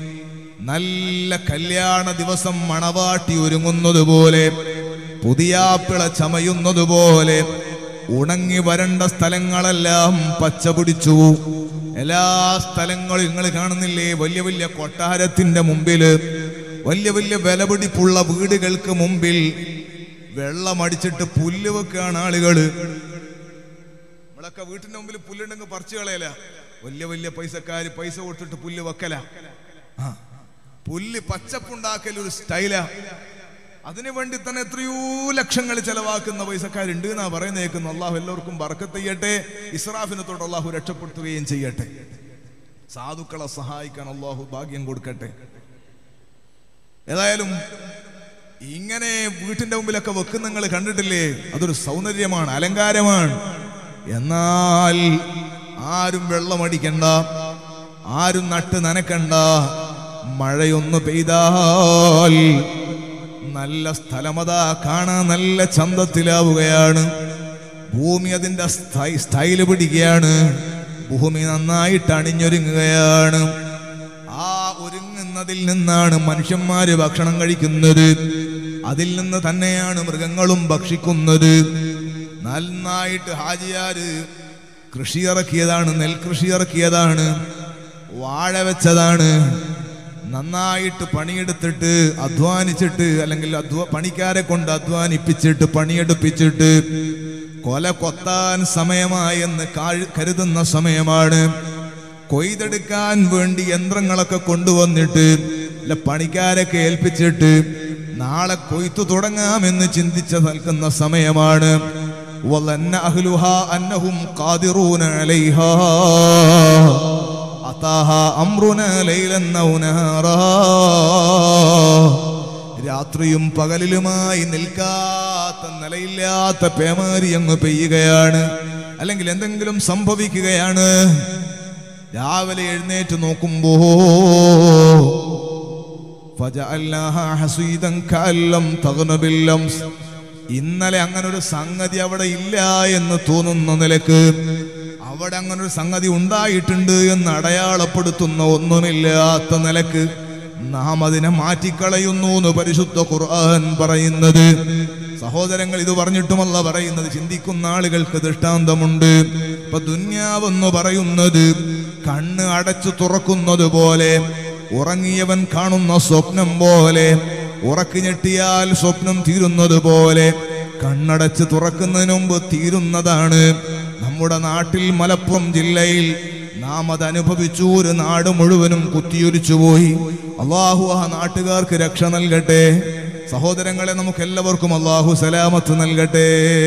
A: നല്ല കല്യാണ ദിവസം മണവാട്ടി ഒരുങ്ങുന്നത് പോലെ, പുതിയാപ്പിള ചമയുന്നത് പോലെ ഉണങ്ങി വരണ്ട സ്ഥലങ്ങളെല്ലാം പച്ച പിടിച്ചു. എല്ലാ സ്ഥലങ്ങളും നിങ്ങൾ കാണുന്നില്ലേ, വലിയ വലിയ കൊട്ടാരത്തിന്റെ മുമ്പില്, വലിയ വലിയ വിലപിടിപ്പുള്ള വീടുകൾക്ക് മുമ്പിൽ വെള്ളമടിച്ചിട്ട് പുല്ല് വെക്കുകയാണ് ആളുകള്. നമ്മളൊക്കെ വീട്ടിന്റെ മുമ്പിൽ പുല്ലുണ്ടെങ്കിൽ പറിച്ചു കളയല, വലിയ വലിയ പൈസക്കാര് പൈസ കൊടുത്തിട്ട് പുല്ല് വെക്കല. ആ പുല്ല് പച്ചപ്പുണ്ടാക്കൽ ഒരു സ്റ്റൈലാ. അതിനു വേണ്ടി തന്നെ എത്രയോ ലക്ഷങ്ങൾ ചെലവാക്കുന്ന പൈസക്കാരുണ്ട് എന്നാ പറയുന്നത് കേൾക്കുന്നു. അള്ളാഹു എല്ലാവർക്കും ബർക്കത്ത് ചെയ്യട്ടെ, ഇസ്രാഫിനെ തൊട്ട് അള്ളാഹു രക്ഷപ്പെടുത്തുകയും ചെയ്യട്ടെ. സാധുക്കളെ സഹായിക്കാൻ അള്ളാഹു ഭാഗ്യം കൊടുക്കട്ടെ. ഏതായാലും ഇങ്ങനെ വീട്ടിന്റെ മുമ്പിലൊക്കെ വെക്കുന്ന നിങ്ങൾ കണ്ടിട്ടില്ലേ, അതൊരു സൗന്ദര്യമാണ്, അലങ്കാരമാണ്. എന്നാൽ ആരും വെള്ളമടിക്കണ്ട, ആരും നട്ട് നനക്കണ്ട. മഴയൊന്ന് പെയ്താൽ നല്ല സ്ഥലമതാ കാണാൻ നല്ല ചന്തത്തിലാവുകയാണ്. ഭൂമി അതിന്റെ സ്റ്റൈല് പിടിക്കുകയാണ്. ഭൂമി നന്നായിട്ട് അണിഞ്ഞൊരുങ്ങുകയാണ്. ആ ഒരുങ്ങുന്നതിൽ നിന്നാണ് മനുഷ്യന്മാര് ഭക്ഷണം കഴിക്കുന്നത്. അതിൽ നിന്ന് തന്നെയാണ് മൃഗങ്ങളും ഭക്ഷിക്കുന്നത്. നന്നായിട്ട് ഹാജിയാര് കൃഷി ഇറക്കിയതാണ്, നെൽകൃഷി ഇറക്കിയതാണ്, വാഴ വെച്ചതാണ്. നന്നായിട്ട് പണിയെടുത്തിട്ട് അധ്വാനിച്ചിട്ട്, അല്ലെങ്കിൽ അധ്വാ പണിക്കാരെ കൊണ്ട് അധ്വാനിപ്പിച്ചിട്ട് പണിയെടുപ്പിച്ചിട്ട് കൊല കൊത്താൻ സമയമായെന്ന് കരുതുന്ന സമയമാണ്. കൊയ്തെടുക്കാൻ വേണ്ടി യന്ത്രങ്ങളൊക്കെ കൊണ്ടുവന്നിട്ട് അല്ല പണിക്കാരൊക്കെ ഏൽപ്പിച്ചിട്ട് നാളെ കൊയ്ത്തു തുടങ്ങാമെന്ന് ചിന്തിച്ച് നിൽക്കുന്ന സമയമാണ്. വലന്ന അഹ്ലുഹാ അന്നഹും ഖാദിറൂന അലൈഹാ അതാഹാ അംറുനാ ലൈലൻ ഔ നഹാറാ. രാത്രിയും പകലിലുമായി നിൽക്കാത്ത നിലയില്ലാത്ത പേമാരി അങ്ങ് പെയ്യുകയാണ്, അല്ലെങ്കിൽ എന്തെങ്കിലും സംഭവിക്കുകയാണ്. രാവിലെ എഴുന്നേറ്റ് നോക്കുമ്പോ ഫജഅൽനാഹാ ഹസീദൻ കഅൻ ലം തഗ്ന ബിൽ അംസ്, ഇന്നലെ അങ്ങനൊരു സംഗതി അവിടെ ഇല്ല എന്ന് തോന്നുന്ന നിലക്ക് അവിടെ അങ്ങനൊരു സംഗതി ഉണ്ടായിട്ടുണ്ട് എന്ന് അടയാളപ്പെടുത്തുന്ന ഒന്നുമില്ലാത്ത നിലക്ക് നാം അതിനെ മാറ്റിക്കളയുന്നു എന്ന് പരിശുദ്ധ ഖുർആൻ പറയുന്നത്. സഹോദരങ്ങൾ, ഇത് പറഞ്ഞിട്ടുമല്ല പറയുന്നത്, ചിന്തിക്കുന്ന ആളുകൾക്ക് ദൃഷ്ടാന്തമുണ്ട്. ഇപ്പൊ ദുന്യാവെന്ന് പറയുന്നത് കണ്ണ് അടച്ചു തുറക്കുന്നത് പോലെ, ഉറങ്ങിയവൻ കാണുന്ന സ്വപ്നം പോലെ, ഉറക്കി ഞെട്ടിയാൽ സ്വപ്നം തീരുന്നത് പോലെ കണ്ണടച്ച് തുറക്കുന്നതിന് മുമ്പ് തീരുന്നതാണ്. നമ്മുടെ നാട്ടിൽ മലപ്പുറം ജില്ലയിൽ നാം അത് അനുഭവിച്ചു. ഒരു നാട് മുഴുവനും കുത്തിയൊലിച്ചു പോയി. അള്ളാഹു ആ നാട്ടുകാർക്ക് രക്ഷ നൽകട്ടെ. സഹോദരങ്ങളെ, നമുക്ക് എല്ലാവർക്കും അള്ളാഹു സലാമത്ത് നൽകട്ടെ.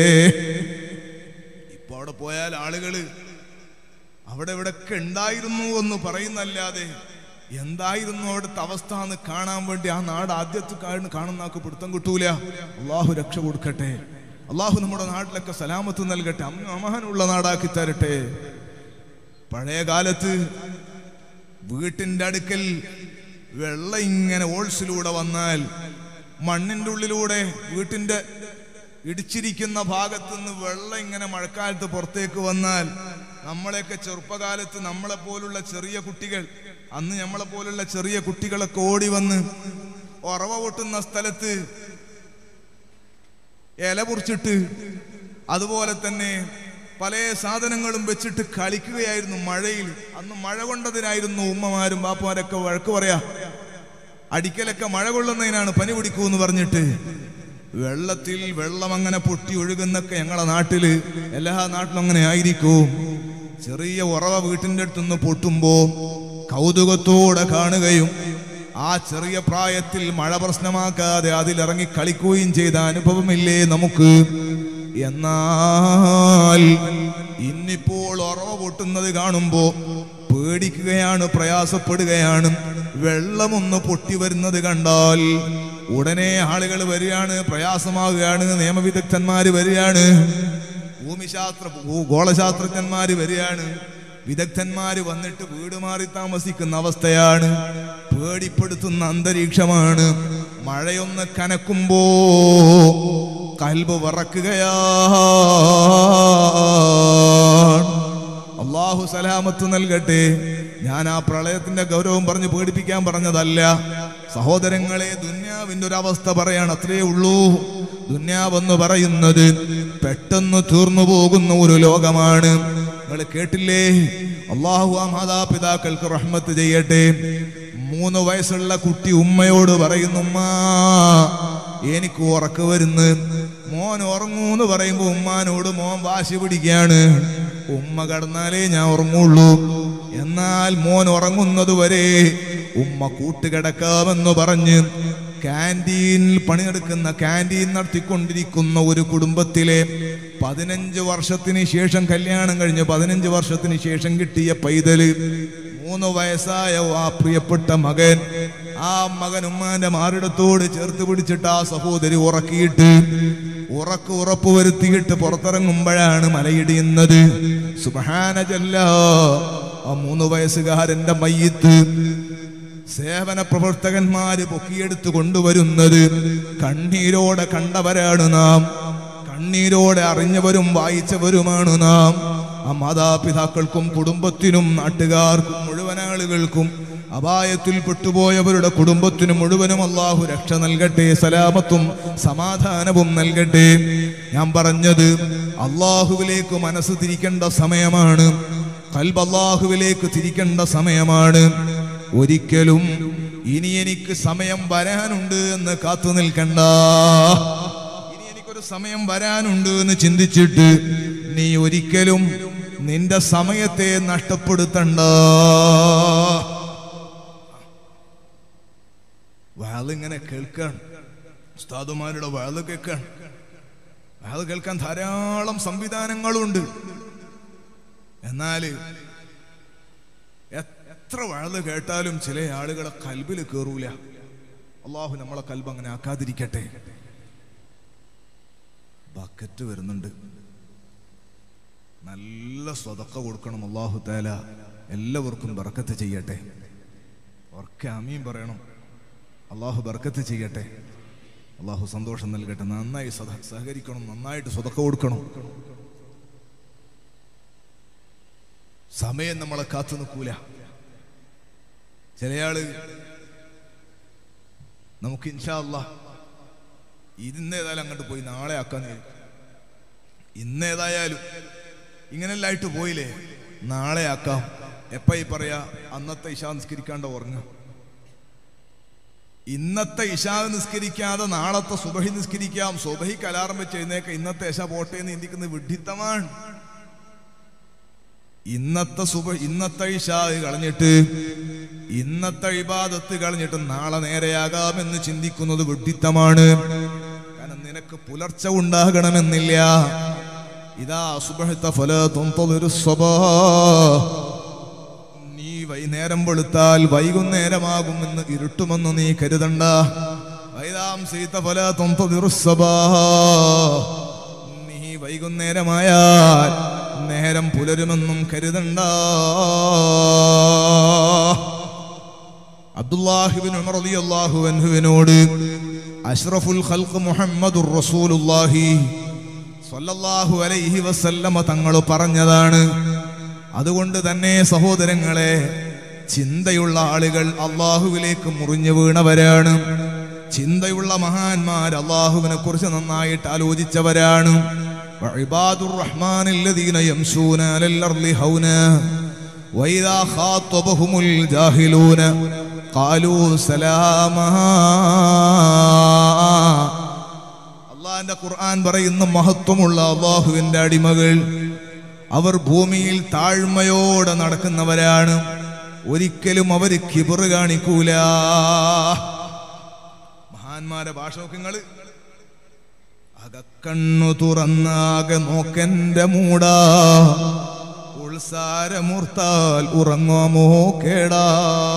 A: ഇപ്പൊ അവിടെ പോയാൽ ആളുകള് അവിടെ ഇവിടെയൊക്കെ ഉണ്ടായിരുന്നു എന്ന് പറയുന്നല്ലാതെ എന്തായിരുന്നു അവിടുത്തെ അവസ്ഥ എന്ന് കാണാൻ വേണ്ടി ആ നാട് ആദ്യത്തെ കാണുന്ന ആൾക്ക് പിടുത്തം കിട്ടൂല. അള്ളാഹു രക്ഷ കൊടുക്കട്ടെ. അള്ളാഹു നമ്മുടെ നാട്ടിലൊക്കെ സലാമത്ത് നൽകട്ടെ, അമാനുള്ള നാടാക്കി തരട്ടെ. പഴയ കാലത്ത് വീട്ടിന്റെ അടുക്കൽ വെള്ളം ഇങ്ങനെ ഓൾസിലൂടെ വന്നാൽ, മണ്ണിന്റെ ഉള്ളിലൂടെ വീട്ടിന്റെ ഇടിച്ചിരിക്കുന്ന ഭാഗത്ത് നിന്ന് വെള്ളം ഇങ്ങനെ മഴക്കാലത്ത് പുറത്തേക്ക് വന്നാൽ, നമ്മളെയൊക്കെ ചെറുപ്പകാലത്ത് നമ്മളെ പോലുള്ള ചെറിയ കുട്ടികൾ, അന്ന് നമ്മളെ പോലുള്ള ചെറിയ കുട്ടികളൊക്കെ ഓടി വന്ന് ഉറവ പൊട്ടുന്ന സ്ഥലത്ത് ഇല മുറിച്ചിട്ട് അതുപോലെ തന്നെ പല സാധനങ്ങളും വെച്ചിട്ട് കളിക്കുകയായിരുന്നു മഴയിൽ. അന്ന് മഴ കൊണ്ടതിനായിരുന്നു ഉമ്മമാരും ബാപ്പമാരൊക്കെ വഴക്ക് പറയാ. അടിക്കലൊക്കെ മഴ കൊള്ളുന്നതിനാണ്, പനി പിടിക്കൂന്ന് പറഞ്ഞിട്ട്. വെള്ളത്തിൽ വെള്ളം അങ്ങനെ പൊട്ടി ഒഴുകുന്നൊക്കെ ഞങ്ങളെ നാട്ടില്, എല്ലാ നാട്ടിലും അങ്ങനെ ആയിരിക്കും. ചെറിയ ഉറവ വീട്ടിൻ്റെ അടുത്തുനിന്ന് പൊട്ടുമ്പോ കൗതുകത്തോടെ കാണുകയും ആ ചെറിയ പ്രായത്തിൽ മഴ പ്രശ്നമാക്കാതെ അതിലിറങ്ങി കളിക്കുകയും ചെയ്ത അനുഭവമില്ലേ നമുക്ക്? എന്നാൽ ഇന്നിപ്പോൾ ഉറവ പൊട്ടുന്നത് കാണുമ്പോ പേടിക്കുകയാണ്, പ്രയാസപ്പെടുകയാണ്. വെള്ളമൊന്ന് പൊട്ടി വരുന്നത് കണ്ടാൽ ഉടനെ ആളുകൾ വരികയാണ്, പ്രയാസമാകുകയാണ്. നിയമവിദഗ്ധന്മാര് വരികയാണ്, ഭൂമിശാസ്ത്ര ഗോളശാസ്ത്രജ്ഞന്മാര് വരികയാണ്, വിദഗ്ധന്മാര് വന്നിട്ട് വീട് മാറി താമസിക്കുന്ന അവസ്ഥയാണ്. പേടിപ്പെടുത്തുന്ന അന്തരീക്ഷമാണ്. മഴയൊന്ന് കനക്കുമ്പോ കൽബ് വറക്കുകയാണ്. അല്ലാഹു സലാമത്ത് നൽകട്ടെ. ഞാൻ ആ പ്രളയത്തിന്റെ ഗൗരവം പറഞ്ഞ് പേടിപ്പിക്കാൻ പറഞ്ഞതല്ല സഹോദരങ്ങളെ. ദുന്യാവിന്റെ ഒരു അവസ്ഥ പറയാണ്, അത്രയേ ഉള്ളൂ. ദുന്യാവെന്ന് പറയുന്നത് പെട്ടെന്ന് തീർന്നു പോകുന്ന ഒരു ലോകമാണ്. നിങ്ങൾ കേട്ടില്ലേ? അല്ലാഹു ആ മാതാപിതാക്കൾക്ക് റഹ്മത്ത് ചെയ്യട്ടെ. മൂന്ന് വയസ്സുള്ള കുട്ടി ഉമ്മയോട് പറയുന്നു, ഉമ്മാ എനിക്ക് ഉറക്ക വരുന്നു. മോൻ ഉറങ്ങൂന്ന് പറയുമ്പോ ഉമ്മാനോട് മോൻ വാശി പിടിക്കുകയാണ്, ഉമ്മ കടന്നാലേ ഞാൻ ഉറങ്ങുള്ളൂ. എന്നാൽ മോൻ ഉറങ്ങുന്നത് വരെ ഉമ്മ കൂട്ടുകിടക്കാമെന്ന് പറഞ്ഞ് ക്യാൻറ്റീനിൽ പണിയെടുക്കുന്ന, ക്യാൻറ്റീൻ നടത്തിക്കൊണ്ടിരിക്കുന്ന ഒരു കുടുംബത്തിലെ പതിനഞ്ച് വർഷത്തിന് ശേഷം, കല്യാണം കഴിഞ്ഞ് പതിനഞ്ച് വർഷത്തിന് ശേഷം കിട്ടിയ പൈതല്, മൂന്ന് വയസ്സായ ആ പ്രിയപ്പെട്ട മകൻ, ആ മകൻ ഉമ്മാന്റെ മാറിടത്തോട് ചേർത്ത് പിടിച്ചിട്ട് ആ സഹോദരി ഉറക്കിയിട്ട് ഉറക്ക് ഉറപ്പ് വരുത്തിയിട്ട് പുറത്തിറങ്ങുമ്പോഴാണ് മലയിടിയുന്നത്. സുബ്ഹാന ജല്ല. ആ മൂന്ന് വയസ്സുകാരന്റെ മയ്യിത്ത് സേവന പ്രവർത്തകന്മാര് പൊക്കിയെടുത്ത് കൊണ്ടുവരുന്നത് കണ്ണീരോടെ കണ്ടവരാണ് നാം, കണ്ണീരോടെ അറിഞ്ഞവരും വായിച്ചവരുമാണ് നാം. ആ മാതാപിതാക്കൾക്കും കുടുംബത്തിനും നാട്ടുകാർക്കും മുഴുവൻ ആളുകൾക്കും അപായത്തിൽ പെട്ടുപോയവരുടെ കുടുംബത്തിനു മുഴുവനും അല്ലാഹു രക്ഷ നൽകട്ടെ, സലാമത്തും സമാധാനവും നൽകട്ടെ. ഞാൻ പറഞ്ഞത് അല്ലാഹുവിലേക്ക് മനസ്സ് തിരിക്കേണ്ട സമയമാണ്, ഖൽബ് അല്ലാഹുവിലേക്ക് തിരിക്കേണ്ട സമയമാണ്. ഒരിക്കലും ഇനി എനിക്ക് സമയം വരാനുണ്ട് എന്ന് കാത്തു നിൽക്കണ്ട. ഇനി എനിക്കൊരു സമയം വരാനുണ്ട് എന്ന് ചിന്തിച്ചിട്ട് നീ ഒരിക്കലും നിന്റെ സമയത്തെ നഷ്ടപ്പെടുത്തണ്ട. വാളിങ്ങനെ കേൾക്കാൻ, ഉസ്താദുമാരുടെ വാള് കേൾക്കാൻ, വാള് കേൾക്കാൻ ധാരാളം സംവിധാനങ്ങളുണ്ട്. എന്നാല് എത്ര വാള് കേട്ടാലും ചില ആളുകളെ കൽബിൽ കേറൂല. അള്ളാഹു നമ്മളെ കൽബ് അങ്ങനെ ആക്കാതിരിക്കട്ടെ. ബക്കറ്റ് വരുന്നുണ്ട്, നല്ല സ്വതക്ക കൊടുക്കണം. അല്ലാഹു തആല എല്ലാവർക്കും ബർക്കത്ത് ചെയ്യട്ടെ. ഒക്കെ ആമീൻ പറയണം. അല്ലാഹു ബർക്കത്ത് ചെയ്യട്ടെ, അല്ലാഹു സന്തോഷം നൽകട്ടെ. നന്നായി സഹകരിക്കണം, നന്നായിട്ട് സ്വതക്ക കൊടുക്കണം. സമയം നമ്മളെ കാത്തു നിൽക്കൂല. ചിലയാള് നമുക്ക് ഇൻഷാ അല്ലാഹ് ഇന്നേതായാലും അങ്ങോട്ട് പോയി നാളെ ആക്കാന്ന് വിചാരിക്കും. ഇന്നേതായാലും ഇങ്ങനെല്ലായിട്ട് പോയില്ലേ, നാളെ ആക്കാം. എപ്പായി പറയാ, അന്നത്തെ ഇശാ നിസ്കരിക്കാണ്ട് ഉറങ്ങുക. ഇന്നത്തെ ഇശാ നിസ്കരിക്കാതെ നാളത്തെ സുബഹി നിസ്കരിക്കാം. സുബഹിക്ക് അലാറം വെച്ച് എഴുന്നേക്ക, ഇന്നത്തെ ഇശാ പോട്ടെ എന്ന് ചിന്തിക്കുന്നത് വിഡ്ഢിത്തമാണ്. ഇന്നത്തെ സുബ ഇന്നത്തെ ഇശാ കളഞ്ഞിട്ട്, ഇന്നത്തെ ഇബാദത്ത് കളഞ്ഞിട്ട് നാളെ നേരെയാകാമെന്ന് ചിന്തിക്കുന്നത് വിഡ്ഢിത്തമാണ്. കാരണം നിനക്ക് പുലർച്ചെ ഉണ്ടാകണമെന്നില്ല. ഇതാ സുബഹത ഫലാ തുൻതദിറു സ്വബാഹ്, നീ വൈകുന്നേരം വെളുത്താൽ വൈകുന്നേരമാകുമെന്ന് ഇരുട്ടുമെന്ന് നീ കരുതണ്ട. വൈദാം സീത ഫലാ തുൻതദിറു സ്വബാഹ്, നീ വൈകുന്നേരമായാൽ നേരം പുലരുമെന്നും കരുതണ്ട. അബ്ദുല്ലാഹി ഇബ്നു ഉമർ റളിയല്ലാഹു അൻഹുവിനോട് അഷ്റഫുൽ ഖൽഖ് മുഹമ്മദുർ റസൂലുള്ളാഹി സ്വല്ലല്ലാഹു അലൈഹി വസല്ലമ തങ്ങൾ പറഞ്ഞതാണ്. അതുകൊണ്ട് തന്നെ സഹോദരങ്ങളെ, ചിന്തയുള്ള ആളുകൾ അള്ളാഹുവിലേക്ക് മുറിഞ്ഞു വീണവരാണ്. ചിന്തയുള്ള മഹാന്മാർ അള്ളാഹുവിനെ കുറിച്ച് നന്നായിട്ട് ആലോചിച്ചവരാണ്. വഇബാദുർ റഹ്മാനില്ലദീന യംശൂന അലൽ അർളി ഹൗന വഇദാ ഖാതബഹുമുൽ ജാഹിലൂന ഖാലൂ സലാമാ. അള്ളാഹുവിന്റെ ഖുർആൻ പറയുന്ന മഹത്വമുള്ള അള്ളാഹുവിന്റെ അടിമകൾ അവർ ഭൂമിയിൽ താഴ്മയോടെ നടക്കുന്നവരാണ്. ഒരിക്കലും അവര് കിബർ കാണിക്കൂല. മഹാന്മാരെ ഭാഷ നോക്കിങ്ങള്. അകക്കണ്ണു തുറന്നാകെ നോക്കെന്റെ മൂടാ, ഉൾസാരമൂർത്താൽ ഉറങ്ങാമോ കേടാ.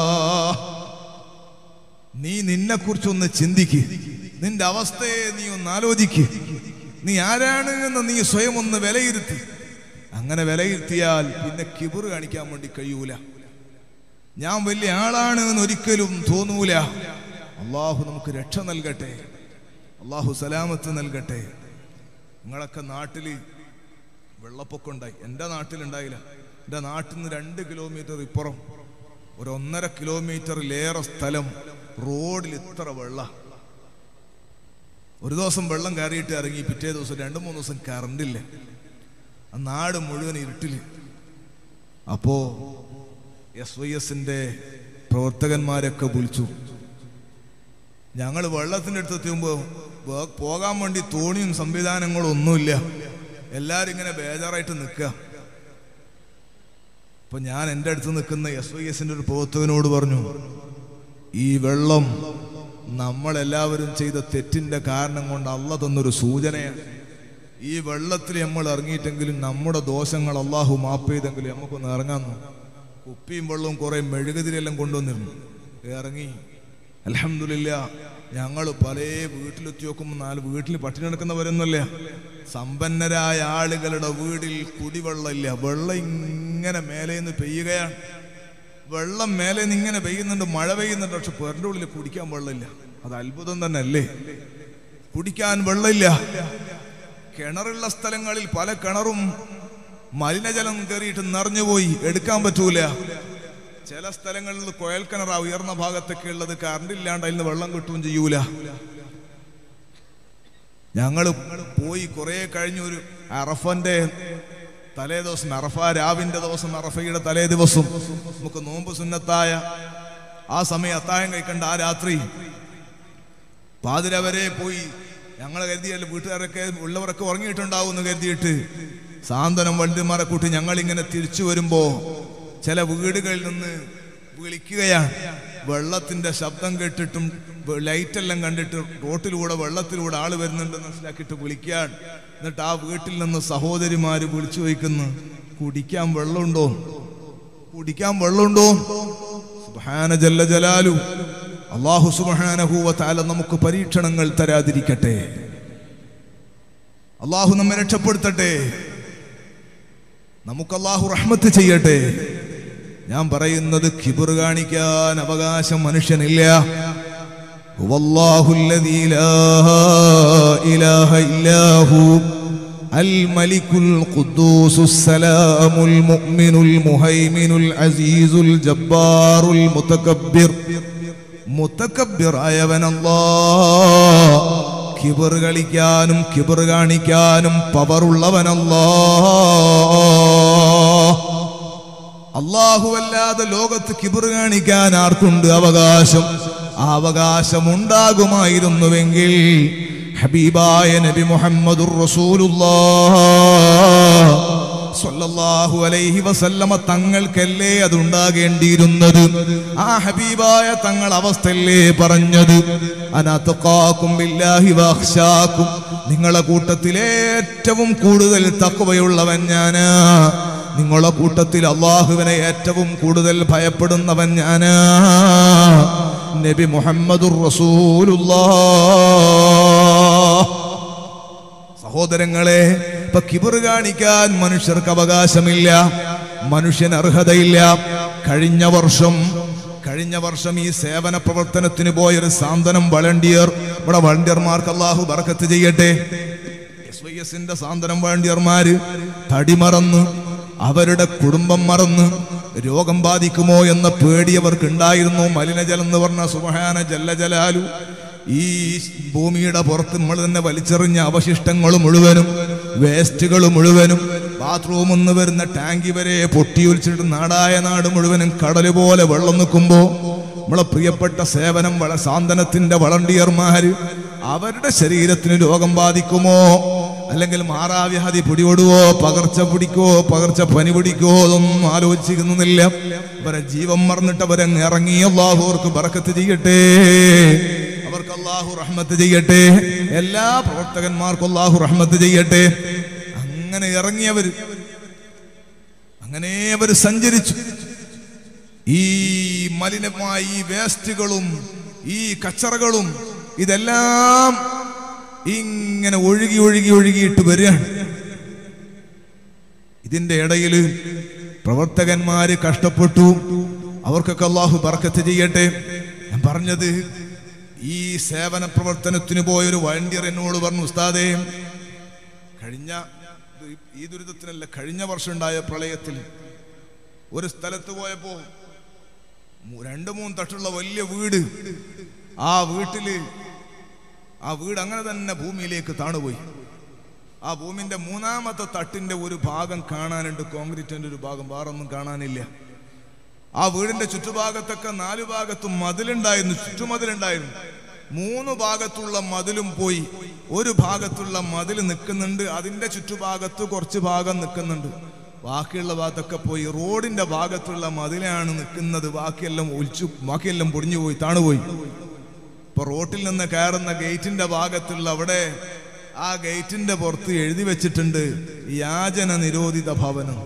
A: നീ നിന്നെ കുറിച്ചൊന്ന് ചിന്തിക്ക്, നിന്റെ അവസ്ഥയെ നീ ഒന്ന് ആലോചിക്ക്. നീ ആരാണ് എന്ന് നീ സ്വയം ഒന്ന് വിലയിരുത്തി. അങ്ങനെ വിലയിരുത്തിയാൽ പിന്നെ കിബർ കാണിക്കാൻ വേണ്ടി കഴിയൂല. ഞാൻ വലിയ ആളാണ് എന്ന് ഒരിക്കലും തോന്നൂല. അള്ളാഹു നമുക്ക് രക്ഷ നൽകട്ടെ, അള്ളാഹു സലാമത്ത് നൽകട്ടെ. നിങ്ങളൊക്കെ നാട്ടില് വെള്ളപ്പൊക്കം ഉണ്ടായി. എൻ്റെ നാട്ടിലുണ്ടായില്ല. എൻ്റെ നാട്ടിൽ നിന്ന് രണ്ട് കിലോമീറ്റർ ഇപ്പുറം ഒരു ഒന്നര കിലോമീറ്ററിലേറെ സ്ഥലം റോഡിൽ ഇത്ര വെള്ളം. ഒരു ദിവസം വെള്ളം കയറിയിട്ട് ഇറങ്ങി, പിറ്റേ ദിവസം രണ്ട് മൂന്ന് ദിവസം കറണ്ടില്ല. ആ നാട് മുഴുവൻ ഇരുട്ടില്. അപ്പോ എസ് വൈ എസിന്റെ പ്രവർത്തകന്മാരൊക്കെ വിളിച്ചു. ഞങ്ങൾ വെള്ളത്തിൻ്റെ അടുത്ത് എത്തുമ്പോൾ പോകാൻ വേണ്ടി തോണിയും സംവിധാനങ്ങളും ഒന്നുമില്ല. എല്ലാരും ഇങ്ങനെ ബേജാറായിട്ട് നിൽക്കുക. അപ്പൊ ഞാൻ എൻ്റെ അടുത്ത് നിൽക്കുന്ന എസ് വൈ എസിന്റെ ഒരു പ്രവർത്തകനോട് പറഞ്ഞു, ഈ വെള്ളം നമ്മളെല്ലാവരും ചെയ്ത തെറ്റിന്റെ കാരണം കൊണ്ട് അള്ളാഹ് തന്നൊരു സൂചനയാണ്. ഈ വെള്ളത്തിൽ നമ്മൾ ഇറങ്ങിയിട്ടെങ്കിലും നമ്മുടെ ദോഷങ്ങൾ അള്ളാഹു മാപ്പ് ചെയ്തെങ്കിലും നമുക്കൊന്ന് ഇറങ്ങാന്നു. കുപ്പിയും വെള്ളവും കുറെ മെഴുകുതിരിയെല്ലാം കൊണ്ടുവന്നിരുന്നു. ഇറങ്ങി. അൽഹംദുലില്ലാ, ഞങ്ങൾ പല വീട്ടിലെത്തി നോക്കുമ്പോൾ നാല് വീട്ടിൽ പട്ടിണി നടക്കുന്നവരൊന്നുമല്ല. സമ്പന്നരായ ആളുകളുടെ വീടിൽ കുടിവെള്ളമില്ല. വെള്ളം ഇങ്ങനെ മേലെ നിന്ന് പെയ്യുകയാണ്. വെള്ളം മേലെ നിന്ന് ഇങ്ങനെ പെയ്യുന്നുണ്ട്, മഴ പെയ്യുന്നുണ്ട്. പക്ഷെ പേരുടെ ഉള്ളിൽ കുടിക്കാൻ വെള്ളമില്ല. അത് അത്ഭുതം തന്നെ അല്ലേ? കുടിക്കാൻ വെള്ളമില്ല. കിണറുള്ള സ്ഥലങ്ങളിൽ പല കിണറും മലിനജലം കയറിയിട്ട് നിറഞ്ഞുപോയി, എടുക്കാൻ പറ്റൂല. ചില സ്ഥലങ്ങളിൽ കുഴൽ കിണറാ ഉയർന്ന ഭാഗത്തൊക്കെ ഉള്ളത്, കറണ്ട് ഇല്ലാണ്ട് അതിൽ നിന്ന് വെള്ളം കിട്ടുകയും ചെയ്യൂല. ഞങ്ങൾ പോയി കുറെ കഴിഞ്ഞ ഒരു അറഫന്റെ തലേ ദിവസം, അറഫ രാവിന്റെ ദിവസം, അറഫയുടെ തലേ ദിവസം നമുക്ക് നോമ്പ് സുന്നത്തായ ആ സമയം അത്താഴം കഴിക്കണ്ട ആ രാത്രി പാതിരവരെ പോയി. ഞങ്ങൾ കരുതിയല്ല വീട്ടുകാരൊക്കെ ഉള്ളവരൊക്കെ ഉറങ്ങിയിട്ടുണ്ടാവും എന്ന് കരുതിയിട്ട് സാന്ത്വനം വണ്ടിമാരെ കൂട്ടി ഞങ്ങൾ ഇങ്ങനെ തിരിച്ചു വരുമ്പോ ചില വീടുകളിൽ നിന്ന് വിളിക്കുകയാണ്. വെള്ളത്തിന്റെ ശബ്ദം കേട്ടിട്ടും ലൈറ്റെല്ലാം കണ്ടിട്ട് റോട്ടിലൂടെ വെള്ളത്തിലൂടെ ആള് വരുന്നുണ്ടെന്ന് മനസ്സിലാക്കിയിട്ട് വിളിക്കുകയാണ്. എന്നിട്ട് ആ വീട്ടിൽ നിന്ന് സഹോദരിമാര് വിളിച്ചു ചോദിക്കുന്നു, കുടിക്കാൻ വെള്ളമുണ്ടോ, കുടിക്കാൻ വെള്ളമുണ്ടോ? സുബ്ഹാന ജല്ല ജലാലു. അല്ലാഹു സുബ്ഹാനഹു വ തആല നമുക്ക് പരീക്ഷണങ്ങൾ തരാതിരിക്കട്ടെ. അല്ലാഹു നമ്മെ രക്ഷപ്പെടുത്തട്ടെ. നമുക്ക് അല്ലാഹു റഹ്മത്ത് ചെയ്യട്ടെ. ഞാൻ പറയുന്നത് കിബർ കാണിക്കാൻ അവകാശം മനുഷ്യനില്ല. ഹുവല്ലാഹു അല്ലദീ ലാ ഇലാഹ ഇല്ലാഹു അൽ മലിക്കുൽ ഖുദ്ദൂസുസ് സലാമുൽ മുഅ്മിനുൽ മുഹൈമിനുൽ അസീസുൽ ജബ്ബാറുൽ മുതകബ്ബിർ. മുതകബ്ബിറായവൻ അല്ലാഹ്. കിബർ കളിക്കാനും കിബർ കാണിക്കാനും പവറുള്ളവൻ അല്ലാഹ്. അല്ലാഹുവല്ലാതെ ലോകത്ത് കിബർ കാണിക്കാൻ ആർക്കുണ്ട് അവകാശം? ആ അവകാശം ഉണ്ടാകുമായിരുന്നുവെങ്കിൽ ഹബീബായ നബി മുഹമ്മദുർ റസൂലുള്ളാഹ് സ്വല്ലല്ലാഹു അലൈഹി വസല്ലമ തങ്ങൾക്കല്ലേ അതുണ്ടാകേണ്ടിയിരുന്നത്. ആ ഹബീബായ തങ്ങൾ അവസ്ഥയല്ലേ പറഞ്ഞത്, അനാ തഖാകും ബില്ലാഹി വഅഖ്ശാകും, നിങ്ങളുടെ കൂട്ടത്തിൽ ഏറ്റവും കൂടുതൽ തഖ്വയുള്ളവൻ ഞാനാ, നിങ്ങളുടെ കൂട്ടത്തിൽ അല്ലാഹുവിനെ ഏറ്റവും കൂടുതൽ ഭയപ്പെടുന്നവൻ ഞാനാ, നബി മുഹമ്മദുർ റസൂലുള്ളാഹ്. സഹോദരങ്ങളെ, ഇപ്പൊ കിബർ കാണിക്കാൻ മനുഷ്യർക്ക് അവകാശമില്ല, മനുഷ്യന് അർഹതയില്ല. കഴിഞ്ഞ വർഷം കഴിഞ്ഞ വർഷം ഈ സേവന പ്രവർത്തനത്തിന് പോയൊരു സാന്ത്വനം വളണ്ടിയർ, ഇവിടെ വളണ്ടിയർമാർക്ക് അല്ലാഹു ബർക്കത്ത് ചെയ്യട്ടെ. എസ് വൈ എസിന്റെ സാന്ത്വനം വളണ്ടിയർമാര് തടിമറന്ന്, അവരുടെ കുടുംബം മറന്ന്, രോഗം ബാധിക്കുമോ എന്ന പേടി അവർക്ക് ഉണ്ടായിരുന്നു. മലിനജലം എന്ന് പറഞ്ഞ സുബ്ഹാന ജല്ല ജലാലു, ഈ ഭൂമിയുടെ പുറത്ത് നമ്മൾ തന്നെ വലിച്ചെറിഞ്ഞ അവശിഷ്ടങ്ങൾ മുഴുവനും, വേസ്റ്റുകൾ മുഴുവനും, ബാത്റൂമിൽ നിന്ന് വരുന്ന ടാങ്കി വരെ പൊട്ടിയൊലിച്ചിട്ട് നാടായ നാട് മുഴുവനും കടല് പോലെ വെള്ളം നിൽക്കുമ്പോ നമ്മളെ പ്രിയപ്പെട്ട സേവനം വള സാന്ത്വനത്തിന്റെ വളണ്ടിയർമാര് അവരുടെ ശരീരത്തിന് രോഗം ബാധിക്കുമോ, അല്ലെങ്കിൽ മാറാവ്യാധി പിടിപെടുവോ, പകർച്ച പിടിക്കോ, പകർച്ച പനി പിടിക്കോ, അതൊന്നും ആലോചിക്കുന്നില്ല. അവരെ ജീവൻ മറന്നിട്ട് അവരങ്ങ് ഇറങ്ങി. അല്ലാഹു അവർക്ക് ബറക്കത്ത് ചെയ്യട്ടെ, അവർക്ക് അല്ലാഹു റഹ്മത്ത് ചെയ്യട്ടെ, എല്ലാ പ്രവർത്തകന്മാർക്കും അല്ലാഹു റഹ്മത്ത് ചെയ്യട്ടെ. അങ്ങനെ ഇറങ്ങിയവര്, അങ്ങനെ അവർ സഞ്ചരിച്ചു. ഈ മലിനമായ ഈ വേസ്റ്റുകളും ഈ കച്ചറകളും ഇതെല്ലാം ഇങ്ങനെ ഒഴുകി ഒഴുകി ഒഴുകിയിട്ട് വരികയാണ്. ഇതിന്റെ ഇടയിൽ പ്രവർത്തകന്മാര് കഷ്ടപ്പെട്ടു. അവർക്കൊക്കെ അല്ലാഹു ബർക്കത്ത് ചെയ്യട്ടെ. ഞാൻ പറഞ്ഞത്, ഈ സേവന പ്രവർത്തനത്തിന് പോയൊരു വളണ്ടിയർ എന്നോട് പറഞ്ഞു, ഉസ്താദേ, കഴിഞ്ഞ ഈ ദുരിതത്തിനല്ല, കഴിഞ്ഞ വർഷം ഉണ്ടായ പ്രളയത്തിൽ ഒരു സ്ഥലത്ത് പോയപ്പോ രണ്ടു മൂന്ന് തട്ടുള്ള വലിയ വീട്, ആ വീട്ടില് ആ വീട് അങ്ങനെ തന്നെ ഭൂമിയിലേക്ക് താണുപോയി. ആ ഭൂമിന്റെ മൂന്നാമത്തെ തട്ടിന്റെ ഒരു ഭാഗം കാണാനുണ്ട്, കോൺക്രീറ്റിന്റെ ഒരു ഭാഗം, വേറൊന്നും കാണാനില്ല. ആ വീടിന്റെ ചുറ്റുഭാഗത്തൊക്കെ നാലു ഭാഗത്തും മതിലുണ്ടായിരുന്നു, ചുറ്റുമതിലുണ്ടായിരുന്നു. മൂന്ന് ഭാഗത്തുള്ള മതിലും പോയി, ഒരു ഭാഗത്തുള്ള മതിൽ നിൽക്കുന്നുണ്ട്, അതിന്റെ ചുറ്റുഭാഗത്ത് കുറച്ച് ഭാഗം നിൽക്കുന്നുണ്ട്. ബാക്കിയുള്ള ഭാഗത്തൊക്കെ പോയി. റോഡിന്റെ ഭാഗത്തുള്ള മതിലാണ് നിൽക്കുന്നത്, ബാക്കിയെല്ലാം ഒലിച്ചു, ബാക്കിയെല്ലാം പൊടിഞ്ഞു പോയി, താണുപോയി. ഇപ്പൊ റോട്ടിൽ നിന്ന് കയറുന്ന ഗേറ്റിന്റെ ഭാഗത്തുള്ള അവിടെ ആ ഗേറ്റിന്റെ പുറത്ത് എഴുതി വെച്ചിട്ടുണ്ട്, യാചന നിരോധിത ഭവനം,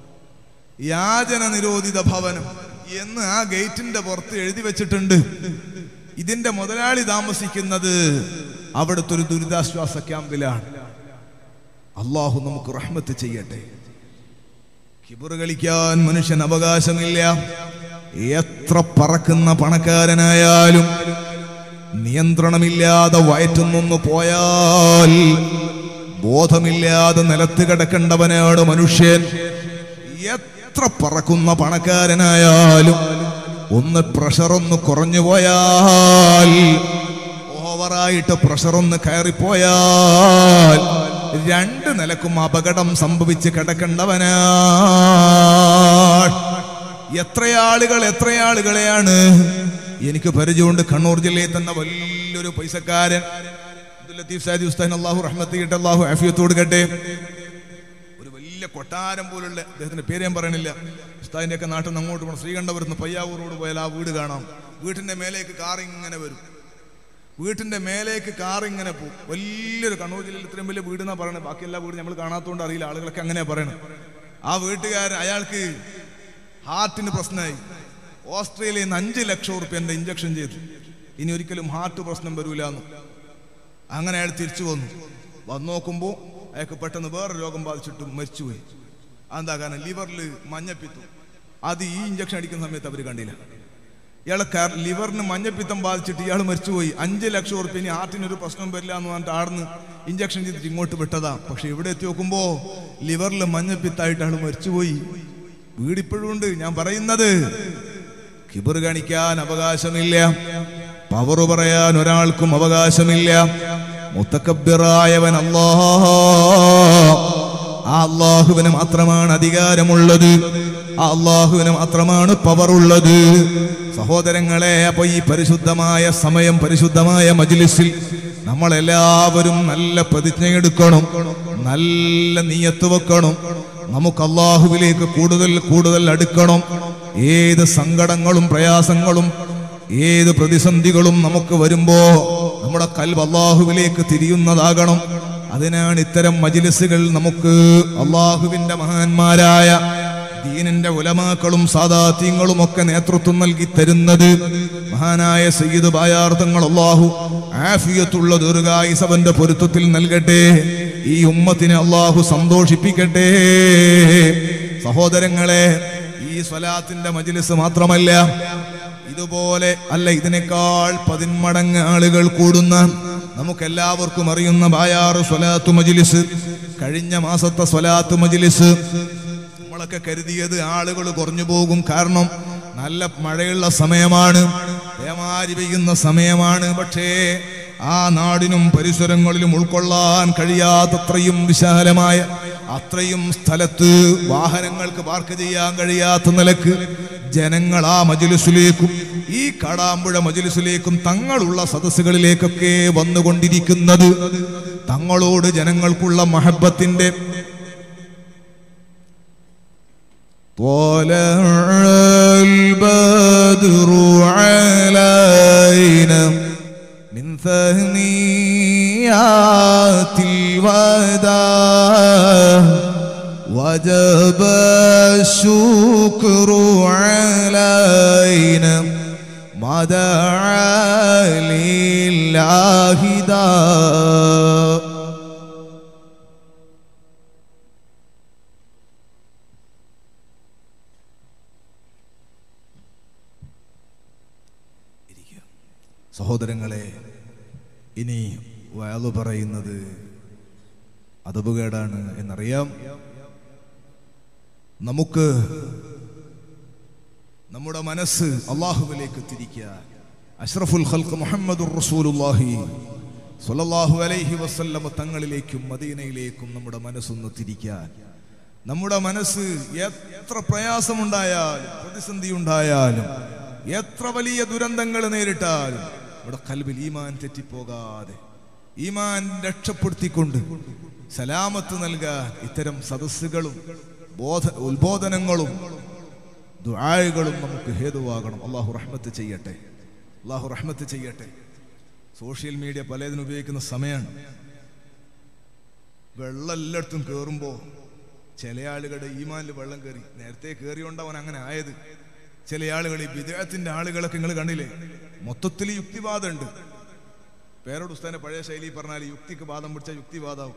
A: യാചന നിരോധിത ഭവനം എന്ന് ആ ഗേറ്റിന്റെ പുറത്ത് എഴുതി വെച്ചിട്ടുണ്ട്. ഇതിന്റെ മുതലാളി താമസിക്കുന്നത് അവിടുത്തെ ഒരു ദുരിതാശ്വാസ ക്യാമ്പിലാണ്. അള്ളാഹു നമുക്ക് റഹ്മത്ത് ചെയ്യട്ടെ. കിബറ് കളിക്കാൻ മനുഷ്യൻ അവകാശമില്ല. എത്ര പറക്കുന്ന പണക്കാരനായാലും നിയന്ത്രണമില്ലാതെ വയറ്റുന്നൊന്നു പോയാൽ ബോധമില്ലാതെ നിലത്ത് കിടക്കേണ്ടവനാണ് മനുഷ്യൻ. എത്ര പറക്കുന്ന പണക്കാരനായാലും ഒന്ന് പ്രഷർ ഒന്ന് കുറഞ്ഞു പോയാൽ, ഓവറായിട്ട് പ്രഷർ ഒന്ന് കയറിപ്പോയാൽ രണ്ട് നിലക്കും അപകടം സംഭവിച്ച് കിടക്കേണ്ടവനാണ്. എത്രയാളുകൾ എത്രയാളുകളെയാണ് എനിക്ക് പരിചയമുണ്ട്. കണ്ണൂർ ജില്ലയിൽ തന്നെ വലിയൊരു പൈസക്കാരൻ അബ്ദുൽ ലത്തീഫ് സാദി ഉസ്താദിന് അല്ലാഹു റഹ്മത്ത് ചെയ്യട്ടെ, അല്ലാഹു ആഫിയത്ത് കൊടുക്കട്ടെ. ഒരു വലിയ കൊട്ടാരം പോലുള്ള, അദ്ദേഹത്തിന്റെ പേര് ഞാൻ പറയണില്ല, ഉസ്താദിന്റെ ഒക്കെ നാട്ടിൽ നിന്ന് അങ്ങോട്ട് പോകണം, ശ്രീകണ്ഠപുരത്ത് പയ്യാവൂർ റോഡ് പോയാൽ ആ വീട് കാണാം. വീട്ടിന്റെ മേലേക്ക് കാറിങ്ങനെ വരും, വീട്ടിന്റെ മേലേക്ക് കാറിങ്ങനെ പോകും. വലിയൊരു, കണ്ണൂർ ജില്ലയിൽ ഇത്രയും വലിയ വീട് എന്നാ പറയണത്, ബാക്കി എല്ലാ വീടും നമ്മൾ കാണാത്തതുകൊണ്ട് അറിയില്ല, ആളുകളൊക്കെ അങ്ങനെ പറയണം. ആ വീട്ടുകാരൻ, അയാൾക്ക് ഹാർട്ടിന് പ്രശ്നമായി. ഓസ്ട്രേലിയയിൽ നിന്ന് അഞ്ച് ലക്ഷം റുപ്യന്റെ ഇഞ്ചക്ഷൻ ചെയ്തു, ഇനി ഒരിക്കലും ഹാർട്ട് പ്രശ്നം വരൂലെന്ന്. അങ്ങനെ അയാൾ തിരിച്ചു വന്നു. വന്നു നോക്കുമ്പോൾ അയാൾക്ക് പെട്ടെന്ന് വേറെ രോഗം ബാധിച്ചിട്ട് മരിച്ചുപോയി. അതെന്താ കാരണം? ലിവറിൽ മഞ്ഞപ്പിത്തം. അത് ഈ ഇഞ്ചക്ഷൻ അടിക്കുന്ന സമയത്ത് അവർ കണ്ടില്ല. ഇയാളെ ലിവറിന് മഞ്ഞപ്പിത്തം ബാധിച്ചിട്ട് ഇയാൾ മരിച്ചുപോയി. അഞ്ച് ലക്ഷം റുപ്യ, ഇനി ഹാർട്ടിനൊരു പ്രശ്നം വരില്ല എന്ന് പറഞ്ഞിട്ട് ആടുന്ന് ഇഞ്ചക്ഷൻ ചെയ്തിട്ട് ഇങ്ങോട്ട് വിട്ടതാ. പക്ഷെ ഇവിടെ എത്തി നോക്കുമ്പോ ലിവറിൽ മഞ്ഞപ്പിത്തായിട്ട് ആൾ മരിച്ചുപോയി. വീടിപ്പോഴും ഉണ്ട്. ഞാൻ പറയുന്നത്, കിബർ കാണിക്കാൻ അവകാശമില്ല, പവർ പറയാൻ ഒരാൾക്കും അവകാശമില്ല. മുത്തക്കബ്ബിറായവൻ അല്ലാഹ്, ആ അല്ലാഹുവിന് മാത്രമാണ് അധികാരമുള്ളത്, ആ അല്ലാഹുവിന് മാത്രമാണ് പവർ ഉള്ളത്. സഹോദരങ്ങളെ, അപ്പൊ ഈ പരിശുദ്ധമായ സമയം, പരിശുദ്ധമായ മജ്ലിസിൽ നമ്മളെല്ലാവരും നല്ല പ്രതിജ്ഞയെടുക്കണം, നല്ല നിയ്യത്ത് വെക്കണം. നമുക്ക് അല്ലാഹുവിലേക്ക് കൂടുതൽ കൂടുതൽ അടുക്കണം. ഏത് സങ്കടങ്ങളും പ്രയാസങ്ങളും ഏത് പ്രതിസന്ധികളും നമുക്ക് വരുമ്പോ നമ്മുടെ കൽബ് അല്ലാഹുവിലേക്ക് തിരിയുന്നതാകണം. അതിനാണ് ഇത്തരം മജ്ലിസുകൾ നമുക്ക് അല്ലാഹുവിന്റെ മഹാന്മാരായ ദീനിന്റെ ഉലമാക്കളും സാദാത്യങ്ങളും ഒക്കെ നേതൃത്വം നൽകി തരുന്നത്. മഹാനായ സയ്യിദ് ബായാർത്തങ്ങൾ അല്ലാഹു ആഫിയത്തുള്ള ദീർഘായുസ്സ് അവന്റെ പൊരുത്തത്തിൽ നൽകട്ടെ. ഈ ഉമ്മത്തിനെ അല്ലാഹു സന്തോഷിപ്പിക്കട്ടെ. സഹോദരങ്ങളെ, ഈ സ്വലാത്തിന്റെ മജ്ലിസ് മാത്രമല്ല, ഇതുപോലെ അല്ല, ഇതിനേക്കാൾ പതിന്മടങ്ങ് ആളുകൾ കൂടുന്ന, നമുക്കെല്ലാവർക്കും അറിയുന്ന ബായാറ് സ്വലാത്ത് മജ്ലിസ്, കഴിഞ്ഞ മാസത്തെ സ്വലാത്ത് മജ്ലിസ് നമ്മളൊക്കെ കരുതിയത് ആളുകൾ കുറഞ്ഞു പോകും, കാരണം നല്ല മഴയുള്ള സമയമാണ്, പേമാരി പെയ്യുന്ന സമയമാണ്. പക്ഷേ ആ നാടിനും പരിസരങ്ങളിലും ഉൾക്കൊള്ളാൻ കഴിയാത്തത്രയും വിശാലമായ, അത്രയും സ്ഥലത്ത് വാഹനങ്ങൾക്ക് പാർക്ക് ചെയ്യാൻ കഴിയാത്ത നിലക്ക് ജനങ്ങൾ ആ മജ്ലിസിലേക്കും ഈ കാടാമ്പുഴ മജ്ലിസിലേക്കും തങ്ങളുള്ള സദസ്സുകളിലേക്കൊക്കെ വന്നുകൊണ്ടിരിക്കുന്നത് തങ്ങളോട് ജനങ്ങൾക്കുള്ള മഹബത്തിന്റെ ത്വലഅൽ ബദ്റു അലൈനാ മിൻ സനിയാത്തിൽ വദാ وجب الشكر علينا ما دعا لله داء. സഹോദരങ്ങളെ, ഇനി വഅദ് പറയുന്നത് അദബുകേടാണ് എന്നറിയാം. നമുക്ക് നമ്മുടെ മനസ്സ് അല്ലാഹുവിലേക്ക് തിരിക്കാൻ അഷ്റഫുൽ ഖൽഖ് മുഹമ്മദുർ റസൂലുള്ളാഹി സ്വല്ലല്ലാഹു അലൈഹി വസല്ലം തങ്ങളിലേക്കും മദീനയിലേക്കും നമ്മുടെ മനസ്സൊന്ന് തിരിക്കാൻ. നമ്മുടെ മനസ്സ് എത്ര പ്രയാസമുണ്ടായാലും പ്രതിസന്ധി ഉണ്ടായാലും എത്ര വലിയ ദുരന്തങ്ങൾ നേരിട്ടാലും നമ്മുടെ ഖൽബിൽ ഈമാൻ തെറ്റിപ്പോകാതെ ഈമാൻ രക്ഷപ്പെടുത്തിക്കൊണ്ട് സലാമത്ത് നൽകാൻ ഇത്തരം സദസ്സുകളും ബോധ ഉത്ബോധനങ്ങളും ദുആകളും നമുക്ക് ഹേതുവാകണം. അള്ളാഹു റഹ്മത്ത് ചെയ്യട്ടെ, അള്ളാഹു റഹ്മത്ത് ചെയ്യട്ടെ. സോഷ്യൽ മീഡിയ പലതിനും ഉപയോഗിക്കുന്ന സമയമാണ്. വെള്ളം എല്ലായിടത്തും കയറുമ്പോൾ ചില ആളുകളുടെ ഈമാനിൽ വെള്ളം കയറി, നേരത്തെ കയറിയോണ്ടവൻ അങ്ങനെ ആയത്. ചില ആളുകൾ ഈ ബിദ്അത്തിന്റെ ആളുകളൊക്കെ നിങ്ങൾ കണ്ടില്ലേ, മൊത്തത്തിൽ യുക്തിവാദം ഉണ്ട്. പേരോട് ഉസ്താദിന്റെ പഴയ ശൈലി പറഞ്ഞാൽ യുക്തിക്ക് വാദം പിടിച്ച യുക്തിവാദാവും.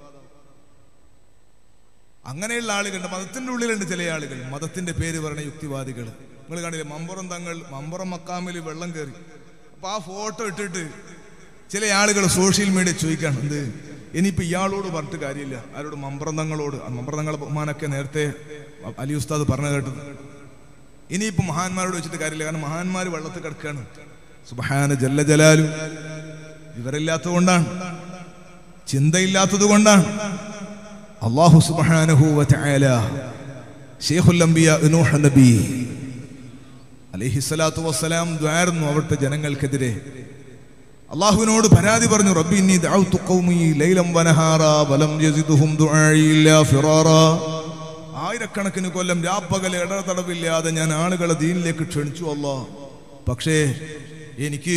A: അങ്ങനെയുള്ള ആളുകളുണ്ട്. മതത്തിന്റെ ഉള്ളിലുണ്ട് ചില ആളുകൾ, മതത്തിന്റെ പേര് പറഞ്ഞ യുക്തിവാദികൾ. നിങ്ങൾ കണ്ടില്ലേ, മമ്പുറം തങ്ങൾ മമ്പുറം മക്കാമിൽ വെള്ളം കയറി. അപ്പൊ ആ ഫോട്ടോ ഇട്ടിട്ട് ചില ആളുകൾ സോഷ്യൽ മീഡിയ ചോദിക്കാണ്, എന്ത് ഇനിയിപ്പോ ഇയാളോട് പറഞ്ഞിട്ട് കാര്യമില്ല, ആരോട്? മമ്പുറം തങ്ങളോട്. മമ്പുറം തങ്ങൾ ബഹുമാനൊക്കെ നേരത്തെ അലി ഉസ്താദ് പറഞ്ഞു കേട്ടത്. ഇനിയിപ്പോ മഹാന്മാരോട് വെച്ചിട്ട് കാര്യമില്ല, കാരണം മഹാന്മാര് വെള്ളത്തിൽ കിടക്കുകയാണ്. സുബ്ഹാന ജല്ല ജലാലു. വിവരമില്ലാത്തത് കൊണ്ടാണ്, ചിന്തയില്ലാത്തത് കൊണ്ടാണ്. അല്ലാഹു സുബ്ഹാനഹു വ തആല ശൈഖുൽ അംബിയാ നൂഹ് നബി അലൈഹിസ്സലാത്തു വസ്സലാം ദുആർന്നു അവിടുത്തെ ജനങ്ങൾക്കെതിരെ. അല്ലാഹുവിനോട് പരാതി പറഞ്ഞു, റബ്ബി ഇന്നി ദഅഉതു ഖൗമി ലൈലൻ വനഹാറാ വലം യസിദുഹും ദുആഇ ഇല്ലാ ഫിറാറാ. ആയിരക്കണക്കിന് കൊല്ലം രാപ്പകൽ ഇടതടവില്ലാതെ ഞാൻ ആളുകളെ ദീനിലേക്ക് ക്ഷണിച്ചു അല്ലാഹ്. പക്ഷേ എനിക്ക്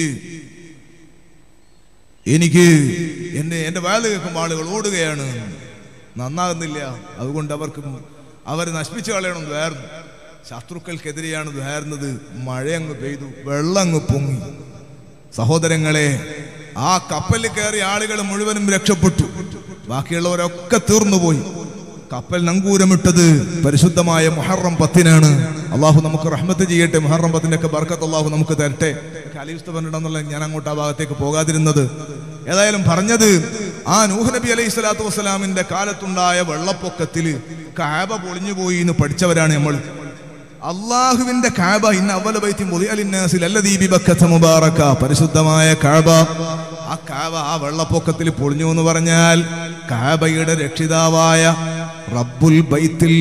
A: എനിക്ക് എന്നെ എന്റെ വയല് കേൾക്കുമ്പോൾ ആളുകൾ ഓടുകയാണ്, നന്നാകുന്നില്ല. അതുകൊണ്ട് അവർക്ക് അവരെ നശിപ്പിച്ചു കളയണം ദ്വാർന്നു. ശത്രുക്കൾക്കെതിരെയാണ് ദ്വാർന്നത്. മഴ അങ്ങ് പെയ്തു, വെള്ളം അങ്ങ് പൊങ്ങി. സഹോദരങ്ങളെ, ആ കപ്പലിൽ കയറിയ ആളുകൾ മുഴുവനും രക്ഷപ്പെട്ടു, ബാക്കിയുള്ളവരൊക്കെ തീർന്നുപോയി. കപ്പൽ നങ്കൂരമിട്ടത് പരിശുദ്ധമായ മുഹറം പത്തിനാണ്. അള്ളാഹു നമുക്ക് റഹ്മത്ത് ചെയ്യട്ടെ. മുഹറം പത്തിന്റെ ഒക്കെ ബർക്കത്ത് അള്ളാഹു നമുക്ക് തരട്ടെ. ഖലീഫ പറഞ്ഞിട്ടുണ്ടെന്നുള്ള ഞാൻ അങ്ങോട്ട് ആ ഭാഗത്തേക്ക് പോകാതിരുന്നത്. ഏതായാലും പറഞ്ഞത്, ആ നൂഹ് നബി അലൈഹി സ്വലാത്തു വസ്സലാമിന്റെ കാലത്തുണ്ടായ വെള്ളപ്പൊക്കത്തിൽ കഅബ പൊളിഞ്ഞുപോയി എന്ന് പഠിച്ചവരാണ് നമ്മൾ. അള്ളാഹുവിന്റെ കഅബ ഇന്ന അവല ബൈത്തി മുദിഅ ലിന്നാസി അല്ലദീ ബിബക്കത മുബാറക, പരിശുദ്ധമായ കഅബ. ആ കഅബ ആ വെള്ളപ്പൊക്കത്തിൽ പൊളിഞ്ഞു എന്ന് പറഞ്ഞാൽ കഅബയുടെ രക്ഷിതാവായ റബ്ബുൽ ബൈത്തിൽ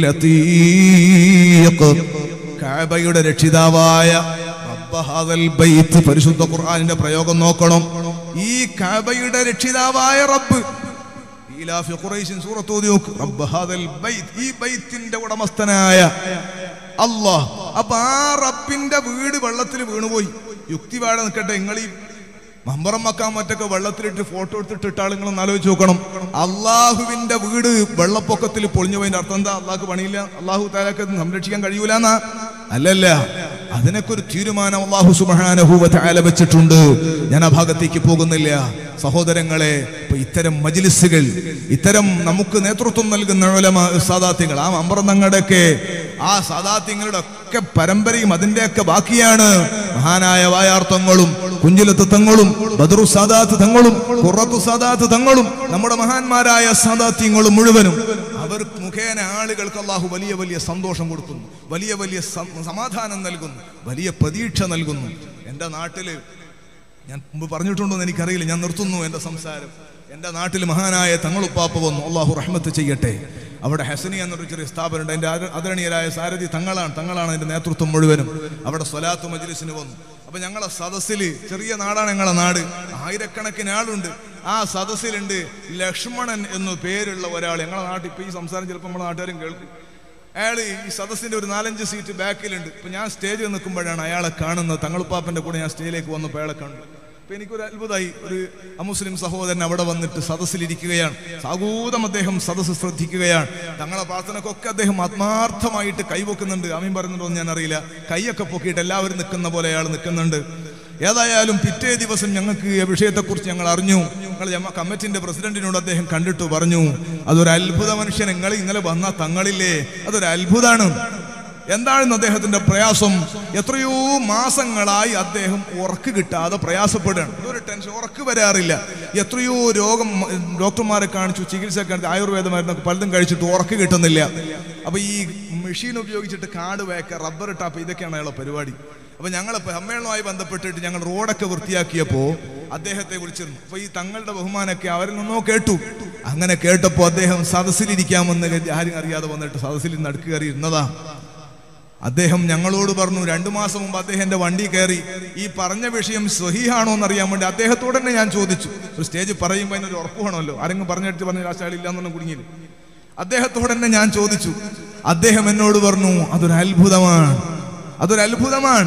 A: അതീഖ്, കഅബയുടെ രക്ഷിതാവായ റബ്ബ ഹാദൽ ബൈത്ത്. പരിശുദ്ധ ഖുർആനിന്റെ പ്രയോഗം നോക്കണം. ഈ കഅബയുടെ രക്ഷിതാവായ റബ്ബ്, ഈലാഫി ഖുറൈശിൻ സൂറത്ത് ഓതി നോക്ക്, റബ്ബ ഹാദൽ ബൈത്ത്, ഈ ബൈത്തിന്റെ ഉടമസ്ഥനായ അല്ലാഹ്. അപ്പൊ ആ റബ്ബിന്റെ വീട് വെള്ളത്തിൽ വീണുപോയി. യുക്തിവാദ നിൽക്കട്ടെ, നിങ്ങൾ ഈ മമ്പറം മക്കാൻ മറ്റൊക്കെ വെള്ളത്തിലിട്ട് ഫോട്ടോ എടുത്തിട്ട് ഇട്ടാൾ നിങ്ങളൊന്ന് ആലോചിച്ച് നോക്കണം. അള്ളാഹുവിന്റെ വീട് വെള്ളപ്പൊക്കത്തിൽ പൊളിഞ്ഞു പോയതിന്റെ അർത്ഥം എന്താ? അള്ളാഹ്ക്ക് പണിയില്ല, അള്ളാഹു തആലക്ക് സംരക്ഷിക്കാൻ കഴിയൂലെന്നാ? അല്ലല്ല, അതിനൊക്കെ ഒരു തീരുമാനം അല്ലാഹു സുബ്ഹാനഹു വ തആല വെച്ചിട്ടുണ്ട്. ഞാൻ ആ ഭാഗത്തേക്ക് പോകുന്നില്ല. സഹോദരങ്ങളെ, ഇപ്പൊ ഇത്തരം മജ്ലിസുകൾ, ഇത്തരം നമുക്ക് നേതൃത്വം നൽകുന്ന ഉലമാ സാദാത്യങ്ങൾ, ആ മമ്പറം തങ്ങളുടെയൊക്കെ ആ സാദാത്യങ്ങളുടെ ഒക്കെ പരമ്പരയും അതിന്റെയൊക്കെ ബാക്കിയാണ് മഹാനായ വായാർത്ഥങ്ങളും കുഞ്ചിലത്ത് തങ്ങളും ബദറു സാദാത്ത് തങ്ങളും ഖുറത്തു സാദാത്ത് തങ്ങളും നമ്മുടെ മഹാന്മാരായ സാദാത്യങ്ങളും മുഴുവനും അവർ മുഖേന ആളുകൾക്ക് അല്ലാഹു വലിയ വലിയ സന്തോഷം കൊടുക്കുന്നു, വലിയ വലിയ സമാധാനം നൽകുന്നു, വലിയ പ്രതീക്ഷ നൽകുന്നു. എൻ്റെ നാട്ടില് ഞാൻ മുമ്പ് പറഞ്ഞിട്ടുണ്ടോ എന്ന് എനിക്കറിയില്ല, ഞാൻ നിർത്തുന്നു എൻ്റെ സംസാരം. എൻ്റെ നാട്ടിൽ മഹാനായ തങ്ങളുപ്പാപ്പ വന്നു, അല്ലാഹു റഹ്മത്ത് ചെയ്യട്ടെ. അവിടെ ഹസനി എന്നൊരു ചെറിയ സ്ഥാപനമുണ്ട്. അതിൻ്റെ ആദരണീയരായ സാരഥി തങ്ങളാണ് തങ്ങളാണ് അതിൻ്റെ നേതൃത്വം മുഴുവനും. അവിടെ സ്വലാത്ത് മജ്ലിസിന് വന്നു. അപ്പൊ ഞങ്ങളെ സദസ്സിൽ, ചെറിയ നാടാണ് ഞങ്ങളെ നാട്, ആയിരക്കണക്കിന് ആളുണ്ട്. ആ സദസ്സിലുണ്ട് ലക്ഷ്മണൻ എന്നു പേരുള്ള ഒരാൾ. ഞങ്ങളെ നാട്ടിൽ ഇപ്പൊ ഈ സംസാരം ചിലപ്പോൾ നമ്മുടെ നാട്ടുകാരും കേൾക്കും. അയാൾ ഈ സദസ്സിന്റെ ഒരു നാലഞ്ച് സീറ്റ് ബാക്കിലുണ്ട്. ഇപ്പൊ ഞാൻ സ്റ്റേജിൽ നിൽക്കുമ്പോഴാണ് അയാളെ കാണുന്നത്. തങ്ങളുപ്പാപ്പന്റെ കൂടെ ഞാൻ സ്റ്റേജിലേക്ക് വന്നപ്പോൾ അയാളെ കണ്ടു. അപ്പൊ എനിക്കൊരു അത്ഭുതമായി. ഒരു അമുസ്ലിം സഹോദരൻ അവിടെ വന്നിട്ട് സദസ്സിലിരിക്കുകയാണ്. സാഗൂതം അദ്ദേഹം സദസ്സ് ശ്രദ്ധിക്കുകയാണ്. തങ്ങളെ പ്രാർത്ഥനക്കൊക്കെ അദ്ദേഹം ആത്മാർത്ഥമായിട്ട് കൈവെക്കുന്നുണ്ട്. ആമീൻ പറയുന്നുണ്ടോ എന്ന് ഞാൻ അറിയില്ല. കൈയൊക്കെ പൊക്കിയിട്ട് എല്ലാവരും നിൽക്കുന്ന പോലെ അയാൾ നിൽക്കുന്നുണ്ട്. ഏതായാലും പിറ്റേ ദിവസം ഞങ്ങൾക്ക് ഈ വിഷയത്തെക്കുറിച്ച് ഞങ്ങൾ അറിഞ്ഞു. ഞങ്ങൾ ജമാ കമ്മിറ്റിന്റെ പ്രസിഡന്റിനോട് അദ്ദേഹം കണ്ടിട്ട് പറഞ്ഞു, അതൊരു അത്ഭുത മനുഷ്യൻ, നിങ്ങൾ ഇന്നലെ വന്ന തങ്ങളില്ലേ, അതൊരു അത്ഭുതമാണ്. എന്താണെന്ന് അദ്ദേഹത്തിന്റെ പ്രയാസം? എത്രയോ മാസങ്ങളായി അദ്ദേഹം ഉറക്ക് കിട്ടാതെ പ്രയാസപ്പെടുകയാണ്. ഒരു ടെൻഷൻ, ഉറക്ക് വരാറില്ല. എത്രയോ രോഗം ഡോക്ടർമാരെ കാണിച്ചു, ചികിത്സ കാണിച്ചു, ആയുർവേദ മരുന്നൊക്കെ പലതും കഴിച്ചിട്ട് ഉറക്ക് കിട്ടുന്നില്ല. അപ്പൊ ഈ മെഷീൻ ഉപയോഗിച്ചിട്ട് കാട് വേക്ക, റബ്ബർ ടാപ്പ്, ഇതൊക്കെയാണ് അയാളുടെ പരിപാടി. അപ്പൊ ഞങ്ങൾ സമ്മേളനവുമായി ബന്ധപ്പെട്ടിട്ട് ഞങ്ങൾ റോഡൊക്കെ വൃത്തിയാക്കിയപ്പോ അദ്ദേഹത്തെ വിളിച്ചിരുന്നു. അപ്പൊ ഈ തങ്ങളുടെ ബഹുമാനൊക്കെ അവരിൽ നിന്നോ കേട്ടു. അങ്ങനെ കേട്ടപ്പോ അദ്ദേഹം സദസ്സിലിരിക്കാമെന്ന് ആരും അറിയാതെ വന്നിട്ട് സദസ്സിൽ നടുക്ക് കയറി ഇരുന്നതാ. അദ്ദേഹം ഞങ്ങളോട് പറഞ്ഞു, രണ്ടു മാസം മുമ്പ് അദ്ദേഹം എന്റെ വണ്ടി കയറി. ഈ പറഞ്ഞ വിഷയം സ്വഹീഹാണോ എന്നറിയാൻ വേണ്ടി അദ്ദേഹത്തോട് തന്നെ ഞാൻ ചോദിച്ചു. ഒരു സ്റ്റേജ് പറയുമ്പോൾ അതിനൊരു ഉറപ്പ് വേണമല്ലോ. ആരെങ്കിലും പറഞ്ഞിട്ട് പറഞ്ഞ രാഷ്ട്രീയമില്ലാന്നു കുടുങ്ങിയില്ല. അദ്ദേഹത്തോട് തന്നെ ഞാൻ ചോദിച്ചു. അദ്ദേഹം എന്നോട് പറഞ്ഞു, അതൊരു അത്ഭുതമാണ്, അതൊരു അത്ഭുതമാണ്.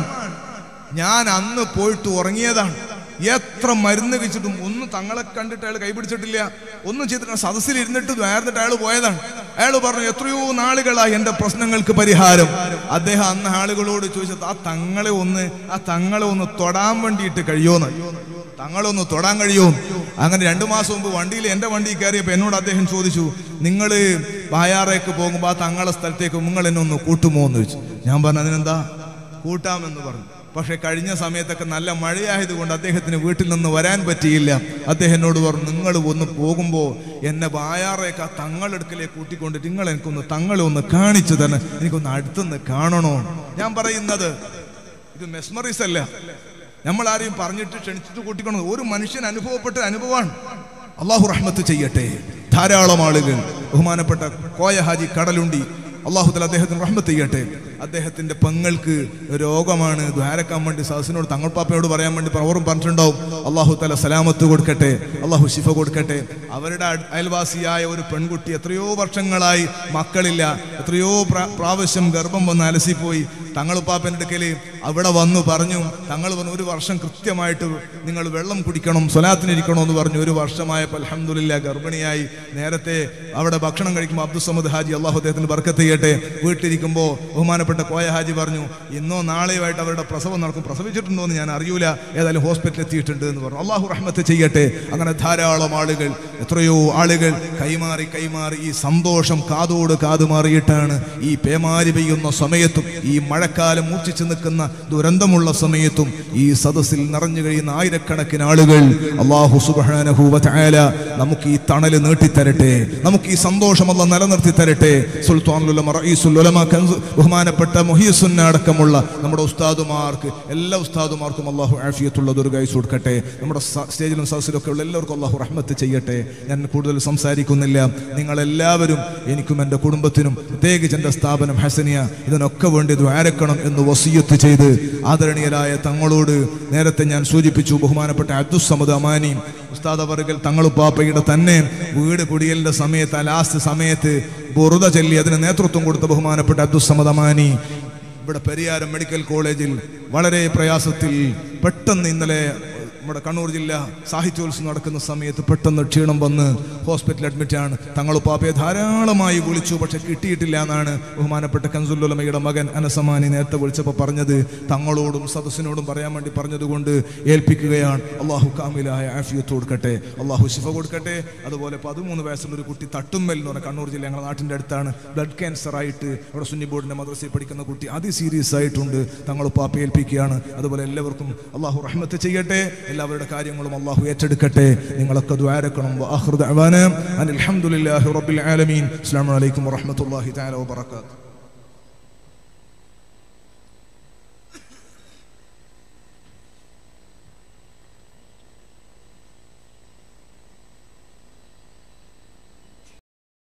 A: ഞാൻ അന്ന് പോയിട്ട് ഉറങ്ങിയതാണ്. എത്ര മരുന്ന് കഴിച്ചിട്ടും ഒന്നും തങ്ങളെ കണ്ടിട്ട് അയാൾ കൈപിടിച്ചിട്ടില്ല, ഒന്നും ചെയ്തിട്ട് സദസ്സിൽ ഇരുന്നിട്ട് വേർന്നിട്ട് അയാൾ പോയതാണ്. അയാൾ പറഞ്ഞു, എത്രയോ നാളുകളായി എന്റെ പ്രശ്നങ്ങൾക്ക് പരിഹാരം. അദ്ദേഹം അന്ന് ആളുകളോട് ചോദിച്ചത്, ആ തങ്ങളെ ഒന്ന് ആ തങ്ങളെ ഒന്ന് തൊടാൻ വേണ്ടിയിട്ട് കഴിയോന്ന്, തങ്ങളൊന്ന് തൊടാൻ കഴിയോ? അങ്ങനെ രണ്ടു മാസം മുമ്പ് വണ്ടിയിൽ എന്റെ വണ്ടി കയറിയപ്പോൾ എന്നോട് അദ്ദേഹം ചോദിച്ചു, നിങ്ങൾ ബായാറേക്ക് പോകുമ്പോൾ ആ തങ്ങളെ സ്ഥലത്തേക്ക് നിങ്ങൾ എന്നെ ഒന്ന് കൂട്ടുമോ എന്ന് ചോദിച്ചു. ഞാൻ പറഞ്ഞു, അതിനെന്താ, കൂട്ടാമെന്ന് പറഞ്ഞു. പക്ഷെ കഴിഞ്ഞ സമയത്തൊക്കെ നല്ല മഴയായതുകൊണ്ട് അദ്ദേഹത്തിന് വീട്ടിൽ നിന്ന് വരാൻ പറ്റിയില്ല. അദ്ദേഹം എന്നോട് പറഞ്ഞു, നിങ്ങൾ ഒന്ന് പോകുമ്പോൾ എന്നെ ബായാറേക്ക് ആ തങ്ങളെടുക്കലേക്ക് കൂട്ടിക്കൊണ്ട് നിങ്ങൾ എനിക്കൊന്ന് തങ്ങളെ ഒന്ന് കാണിച്ചു തന്നെ, എനിക്കൊന്ന് അടുത്തുനിന്ന് കാണണോ. ഞാൻ പറയുന്നത് ഇത് മെസ്മറീസ് അല്ല, നമ്മൾ ആരെയും പറഞ്ഞിട്ട് ക്ഷണിച്ചിട്ട് കൂട്ടിക്കൊണ്ട്, ഒരു മനുഷ്യൻ അനുഭവപ്പെട്ട അനുഭവമാണ്. അള്ളാഹു റഹ്മത്ത് ചെയ്യട്ടെ. ധാരാളം ആളുകൾ, ബഹുമാനപ്പെട്ട കോയ ഹാജി കടലുണ്ടി, അള്ളാഹു തആല അദ്ദേഹത്തിന് റഹ്മത്ത് ചെയ്യട്ടെ. അദ്ദേഹത്തിന്റെ പെങ്ങൾക്ക് രോഗമാണ്. ദ്വാരക്കാൻ വേണ്ടി സദസ്സിനോട് തങ്ങൾ പാപ്പയോട് പറയാൻ വേണ്ടി അവരും പറഞ്ഞിട്ടുണ്ടാവും. അള്ളാഹു തആല സലാമത്ത് കൊടുക്കട്ടെ, അള്ളാഹു ശിഫ കൊടുക്കട്ടെ. അവരുടെ അയൽവാസിയായ ഒരു പെൺകുട്ടി എത്രയോ വർഷങ്ങളായി മക്കളില്ല, എത്രയോ പ്രാവശ്യം ഗർഭം വന്ന് അലസിപ്പോയി. തങ്ങളുപ്പാപ്പൻ്റെ അടുക്കൽ അവിടെ വന്നു പറഞ്ഞു, തങ്ങൾ വന്ന് ഒരു വർഷം കൃത്യമായിട്ട് നിങ്ങൾ വെള്ളം കുടിക്കണം, സ്വലാത്തിനിരിക്കണോ എന്ന് പറഞ്ഞു. ഒരു വർഷമായപ്പോൾ അൽഹംദുലില്ലാ ഗർഭിണിയായി. നേരത്തെ അവിടെ ഭക്ഷണം കഴിക്കുമ്പോൾ അബ്ദുസ്സമദ് ഹാജി, അള്ളാഹു അദ്ദേഹത്തിന് ബർക്കത്ത് ചെയ്യട്ടെ, വീട്ടിലിരിക്കുമ്പോൾ ബഹുമാനപ്പെട്ട കോയ ഹാജി പറഞ്ഞു, ഇന്നോ നാളെയുമായിട്ട് അവരുടെ പ്രസവം നടക്കും. പ്രസവിച്ചിട്ടുണ്ടോ എന്ന് ഞാൻ അറിയൂല, ഏതായാലും ഹോസ്പിറ്റലിൽ എത്തിയിട്ടുണ്ട് എന്ന് പറഞ്ഞു. അള്ളാഹു റഹ്മത്ത് ചെയ്യട്ടെ. അങ്ങനെ ധാരാളം ആളുകൾ, എത്രയോ ആളുകൾ കൈമാറി കൈമാറി ഈ സന്തോഷം കാതോട് കാതുമാറിയിട്ടാണ് ഈ പേമാരി പെയ്യുന്ന സമയത്തും ഈ മഴക്കാലം മൂർച്ഛിച്ചു നിൽക്കുന്ന ദുരന്തമുള്ള സമയത്തും ഈ സദസ്സിൽ നിറഞ്ഞു കഴിയുന്ന ആയിരക്കണക്കിന് ആളുകൾ അല്ലാഹു സുബ്ഹാനഹു വ തആല നമുക്ക് ഈ തണല് നീട്ടിത്തരട്ടെ, നമുക്ക് ഈ സന്തോഷം അല്ലാഹു നിലനിർത്തി തരട്ടെ. സുൽത്താനുൽ ഉലമ റഈസുൽ ഉലമ ബഹുമാനപ്പെട്ട മുഹിയുസുന്ന അടക്കമുള്ള നമ്മുടെ ഉസ്താദുമാർക്ക്, എല്ലാ ഉസ്താദുമാർക്കും അല്ലാഹു ആഫിയത്തുള്ള ദീർഘായുസ്സ് കൊടുക്കട്ടെ. നമ്മുടെ സ്റ്റേജിലും സദസ്സിലൊക്കെ ഉള്ള എല്ലാവർക്കും അല്ലാഹു റഹ്മത്ത് ചെയ്യട്ടെ. ഞാൻ കൂടുതൽ സംസാരിക്കുന്നില്ല. നിങ്ങളെല്ലാവരും എനിക്കും എൻ്റെ കുടുംബത്തിനും പ്രത്യേകിച്ച് എൻ്റെ സ്ഥാപനം ഹസനിയ ഇതിനൊക്കെ വേണ്ടി ദുആരക്കണം എന്ന് വസിയത്ത് ചെയ്ത് ആദരണീയരായ തങ്ങളോട് നേരത്തെ ഞാൻ സൂചിപ്പിച്ചു, ബഹുമാനപ്പെട്ട അബ്ദുസ്സമദ് അമാനി ഉസ്താദ് അവർകൾ തങ്ങളുപ്പാപ്പയുടെ തന്നെ വീട് കുടിയലിന്റെ സമയത്ത്, ലാസ്റ്റ് സമയത്ത് ബുറുദ ചൊല്ലി അതിന് നേതൃത്വം കൊടുത്ത ബഹുമാനപ്പെട്ട അബ്ദുസ്സമദ് അമാനി ഇവിടെ പെരിയാരം മെഡിക്കൽ കോളേജിൽ വളരെ പ്രയാസത്തിൽ പെട്ടെന്ന് ഇന്നലെ നമ്മുടെ കണ്ണൂർ ജില്ല സാഹിത്യോത്സവം നടക്കുന്ന സമയത്ത് പെട്ടെന്ന് ക്ഷീണം വന്ന് ഹോസ്പിറ്റലിൽ അഡ്മിറ്റാണ്. തങ്ങളുപ്പാപ്പയെ ധാരാളമായി വിളിച്ചു, പക്ഷെ കിട്ടിയിട്ടില്ല എന്നാണ് ബഹുമാനപ്പെട്ട കൻസുൽ ഉലമയുടെ മകൻ അനസമാനി നേരത്തെ വിളിച്ചപ്പോൾ പറഞ്ഞത്. തങ്ങളോടും സദസ്സിനോടും പറയാൻ വേണ്ടി പറഞ്ഞതുകൊണ്ട് ഏൽപ്പിക്കുകയാണ്. അള്ളാഹു കാമിലായ ആഫിയത്ത് കൊടുക്കട്ടെ, അള്ളാഹു ശിഫ കൊടുക്കട്ടെ. അതുപോലെ പതിമൂന്ന് വയസ്സുള്ള ഒരു കുട്ടി തട്ടുമ്മൽ എന്ന് പറഞ്ഞ കണ്ണൂർ ജില്ല ഞങ്ങളുടെ നാട്ടിൻ്റെ അടുത്താണ്, ബ്ലഡ് ക്യാൻസർ ആയിട്ട് അവിടെ സുന്നി ബോർഡിൻ്റെ മദ്രസയിൽ പഠിക്കുന്ന കുട്ടി അതി സീരിയസ് ആയിട്ടുണ്ട്. തങ്ങളുപ്പാപ്പ ഏൽപ്പിക്കുകയാണ്. അതുപോലെ എല്ലാവർക്കും അള്ളാഹു റഹ്മത്ത് ചെയ്യട്ടെ, എല്ലാവരുടെ കാര്യങ്ങളും അല്ലാഹു ഏറ്റെടുക്കട്ടെ. നിങ്ങളൊക്കെ ദുആരക്കണം. വആഖിറു ദഅവാനാ അനിൽ ഹംദുലില്ലാഹി റബ്ബിൽ ആലമീൻ. അസ്സലാമു അലൈക്കും വറഹ്മത്തുള്ളാഹി തആല വബറകാതുഹു.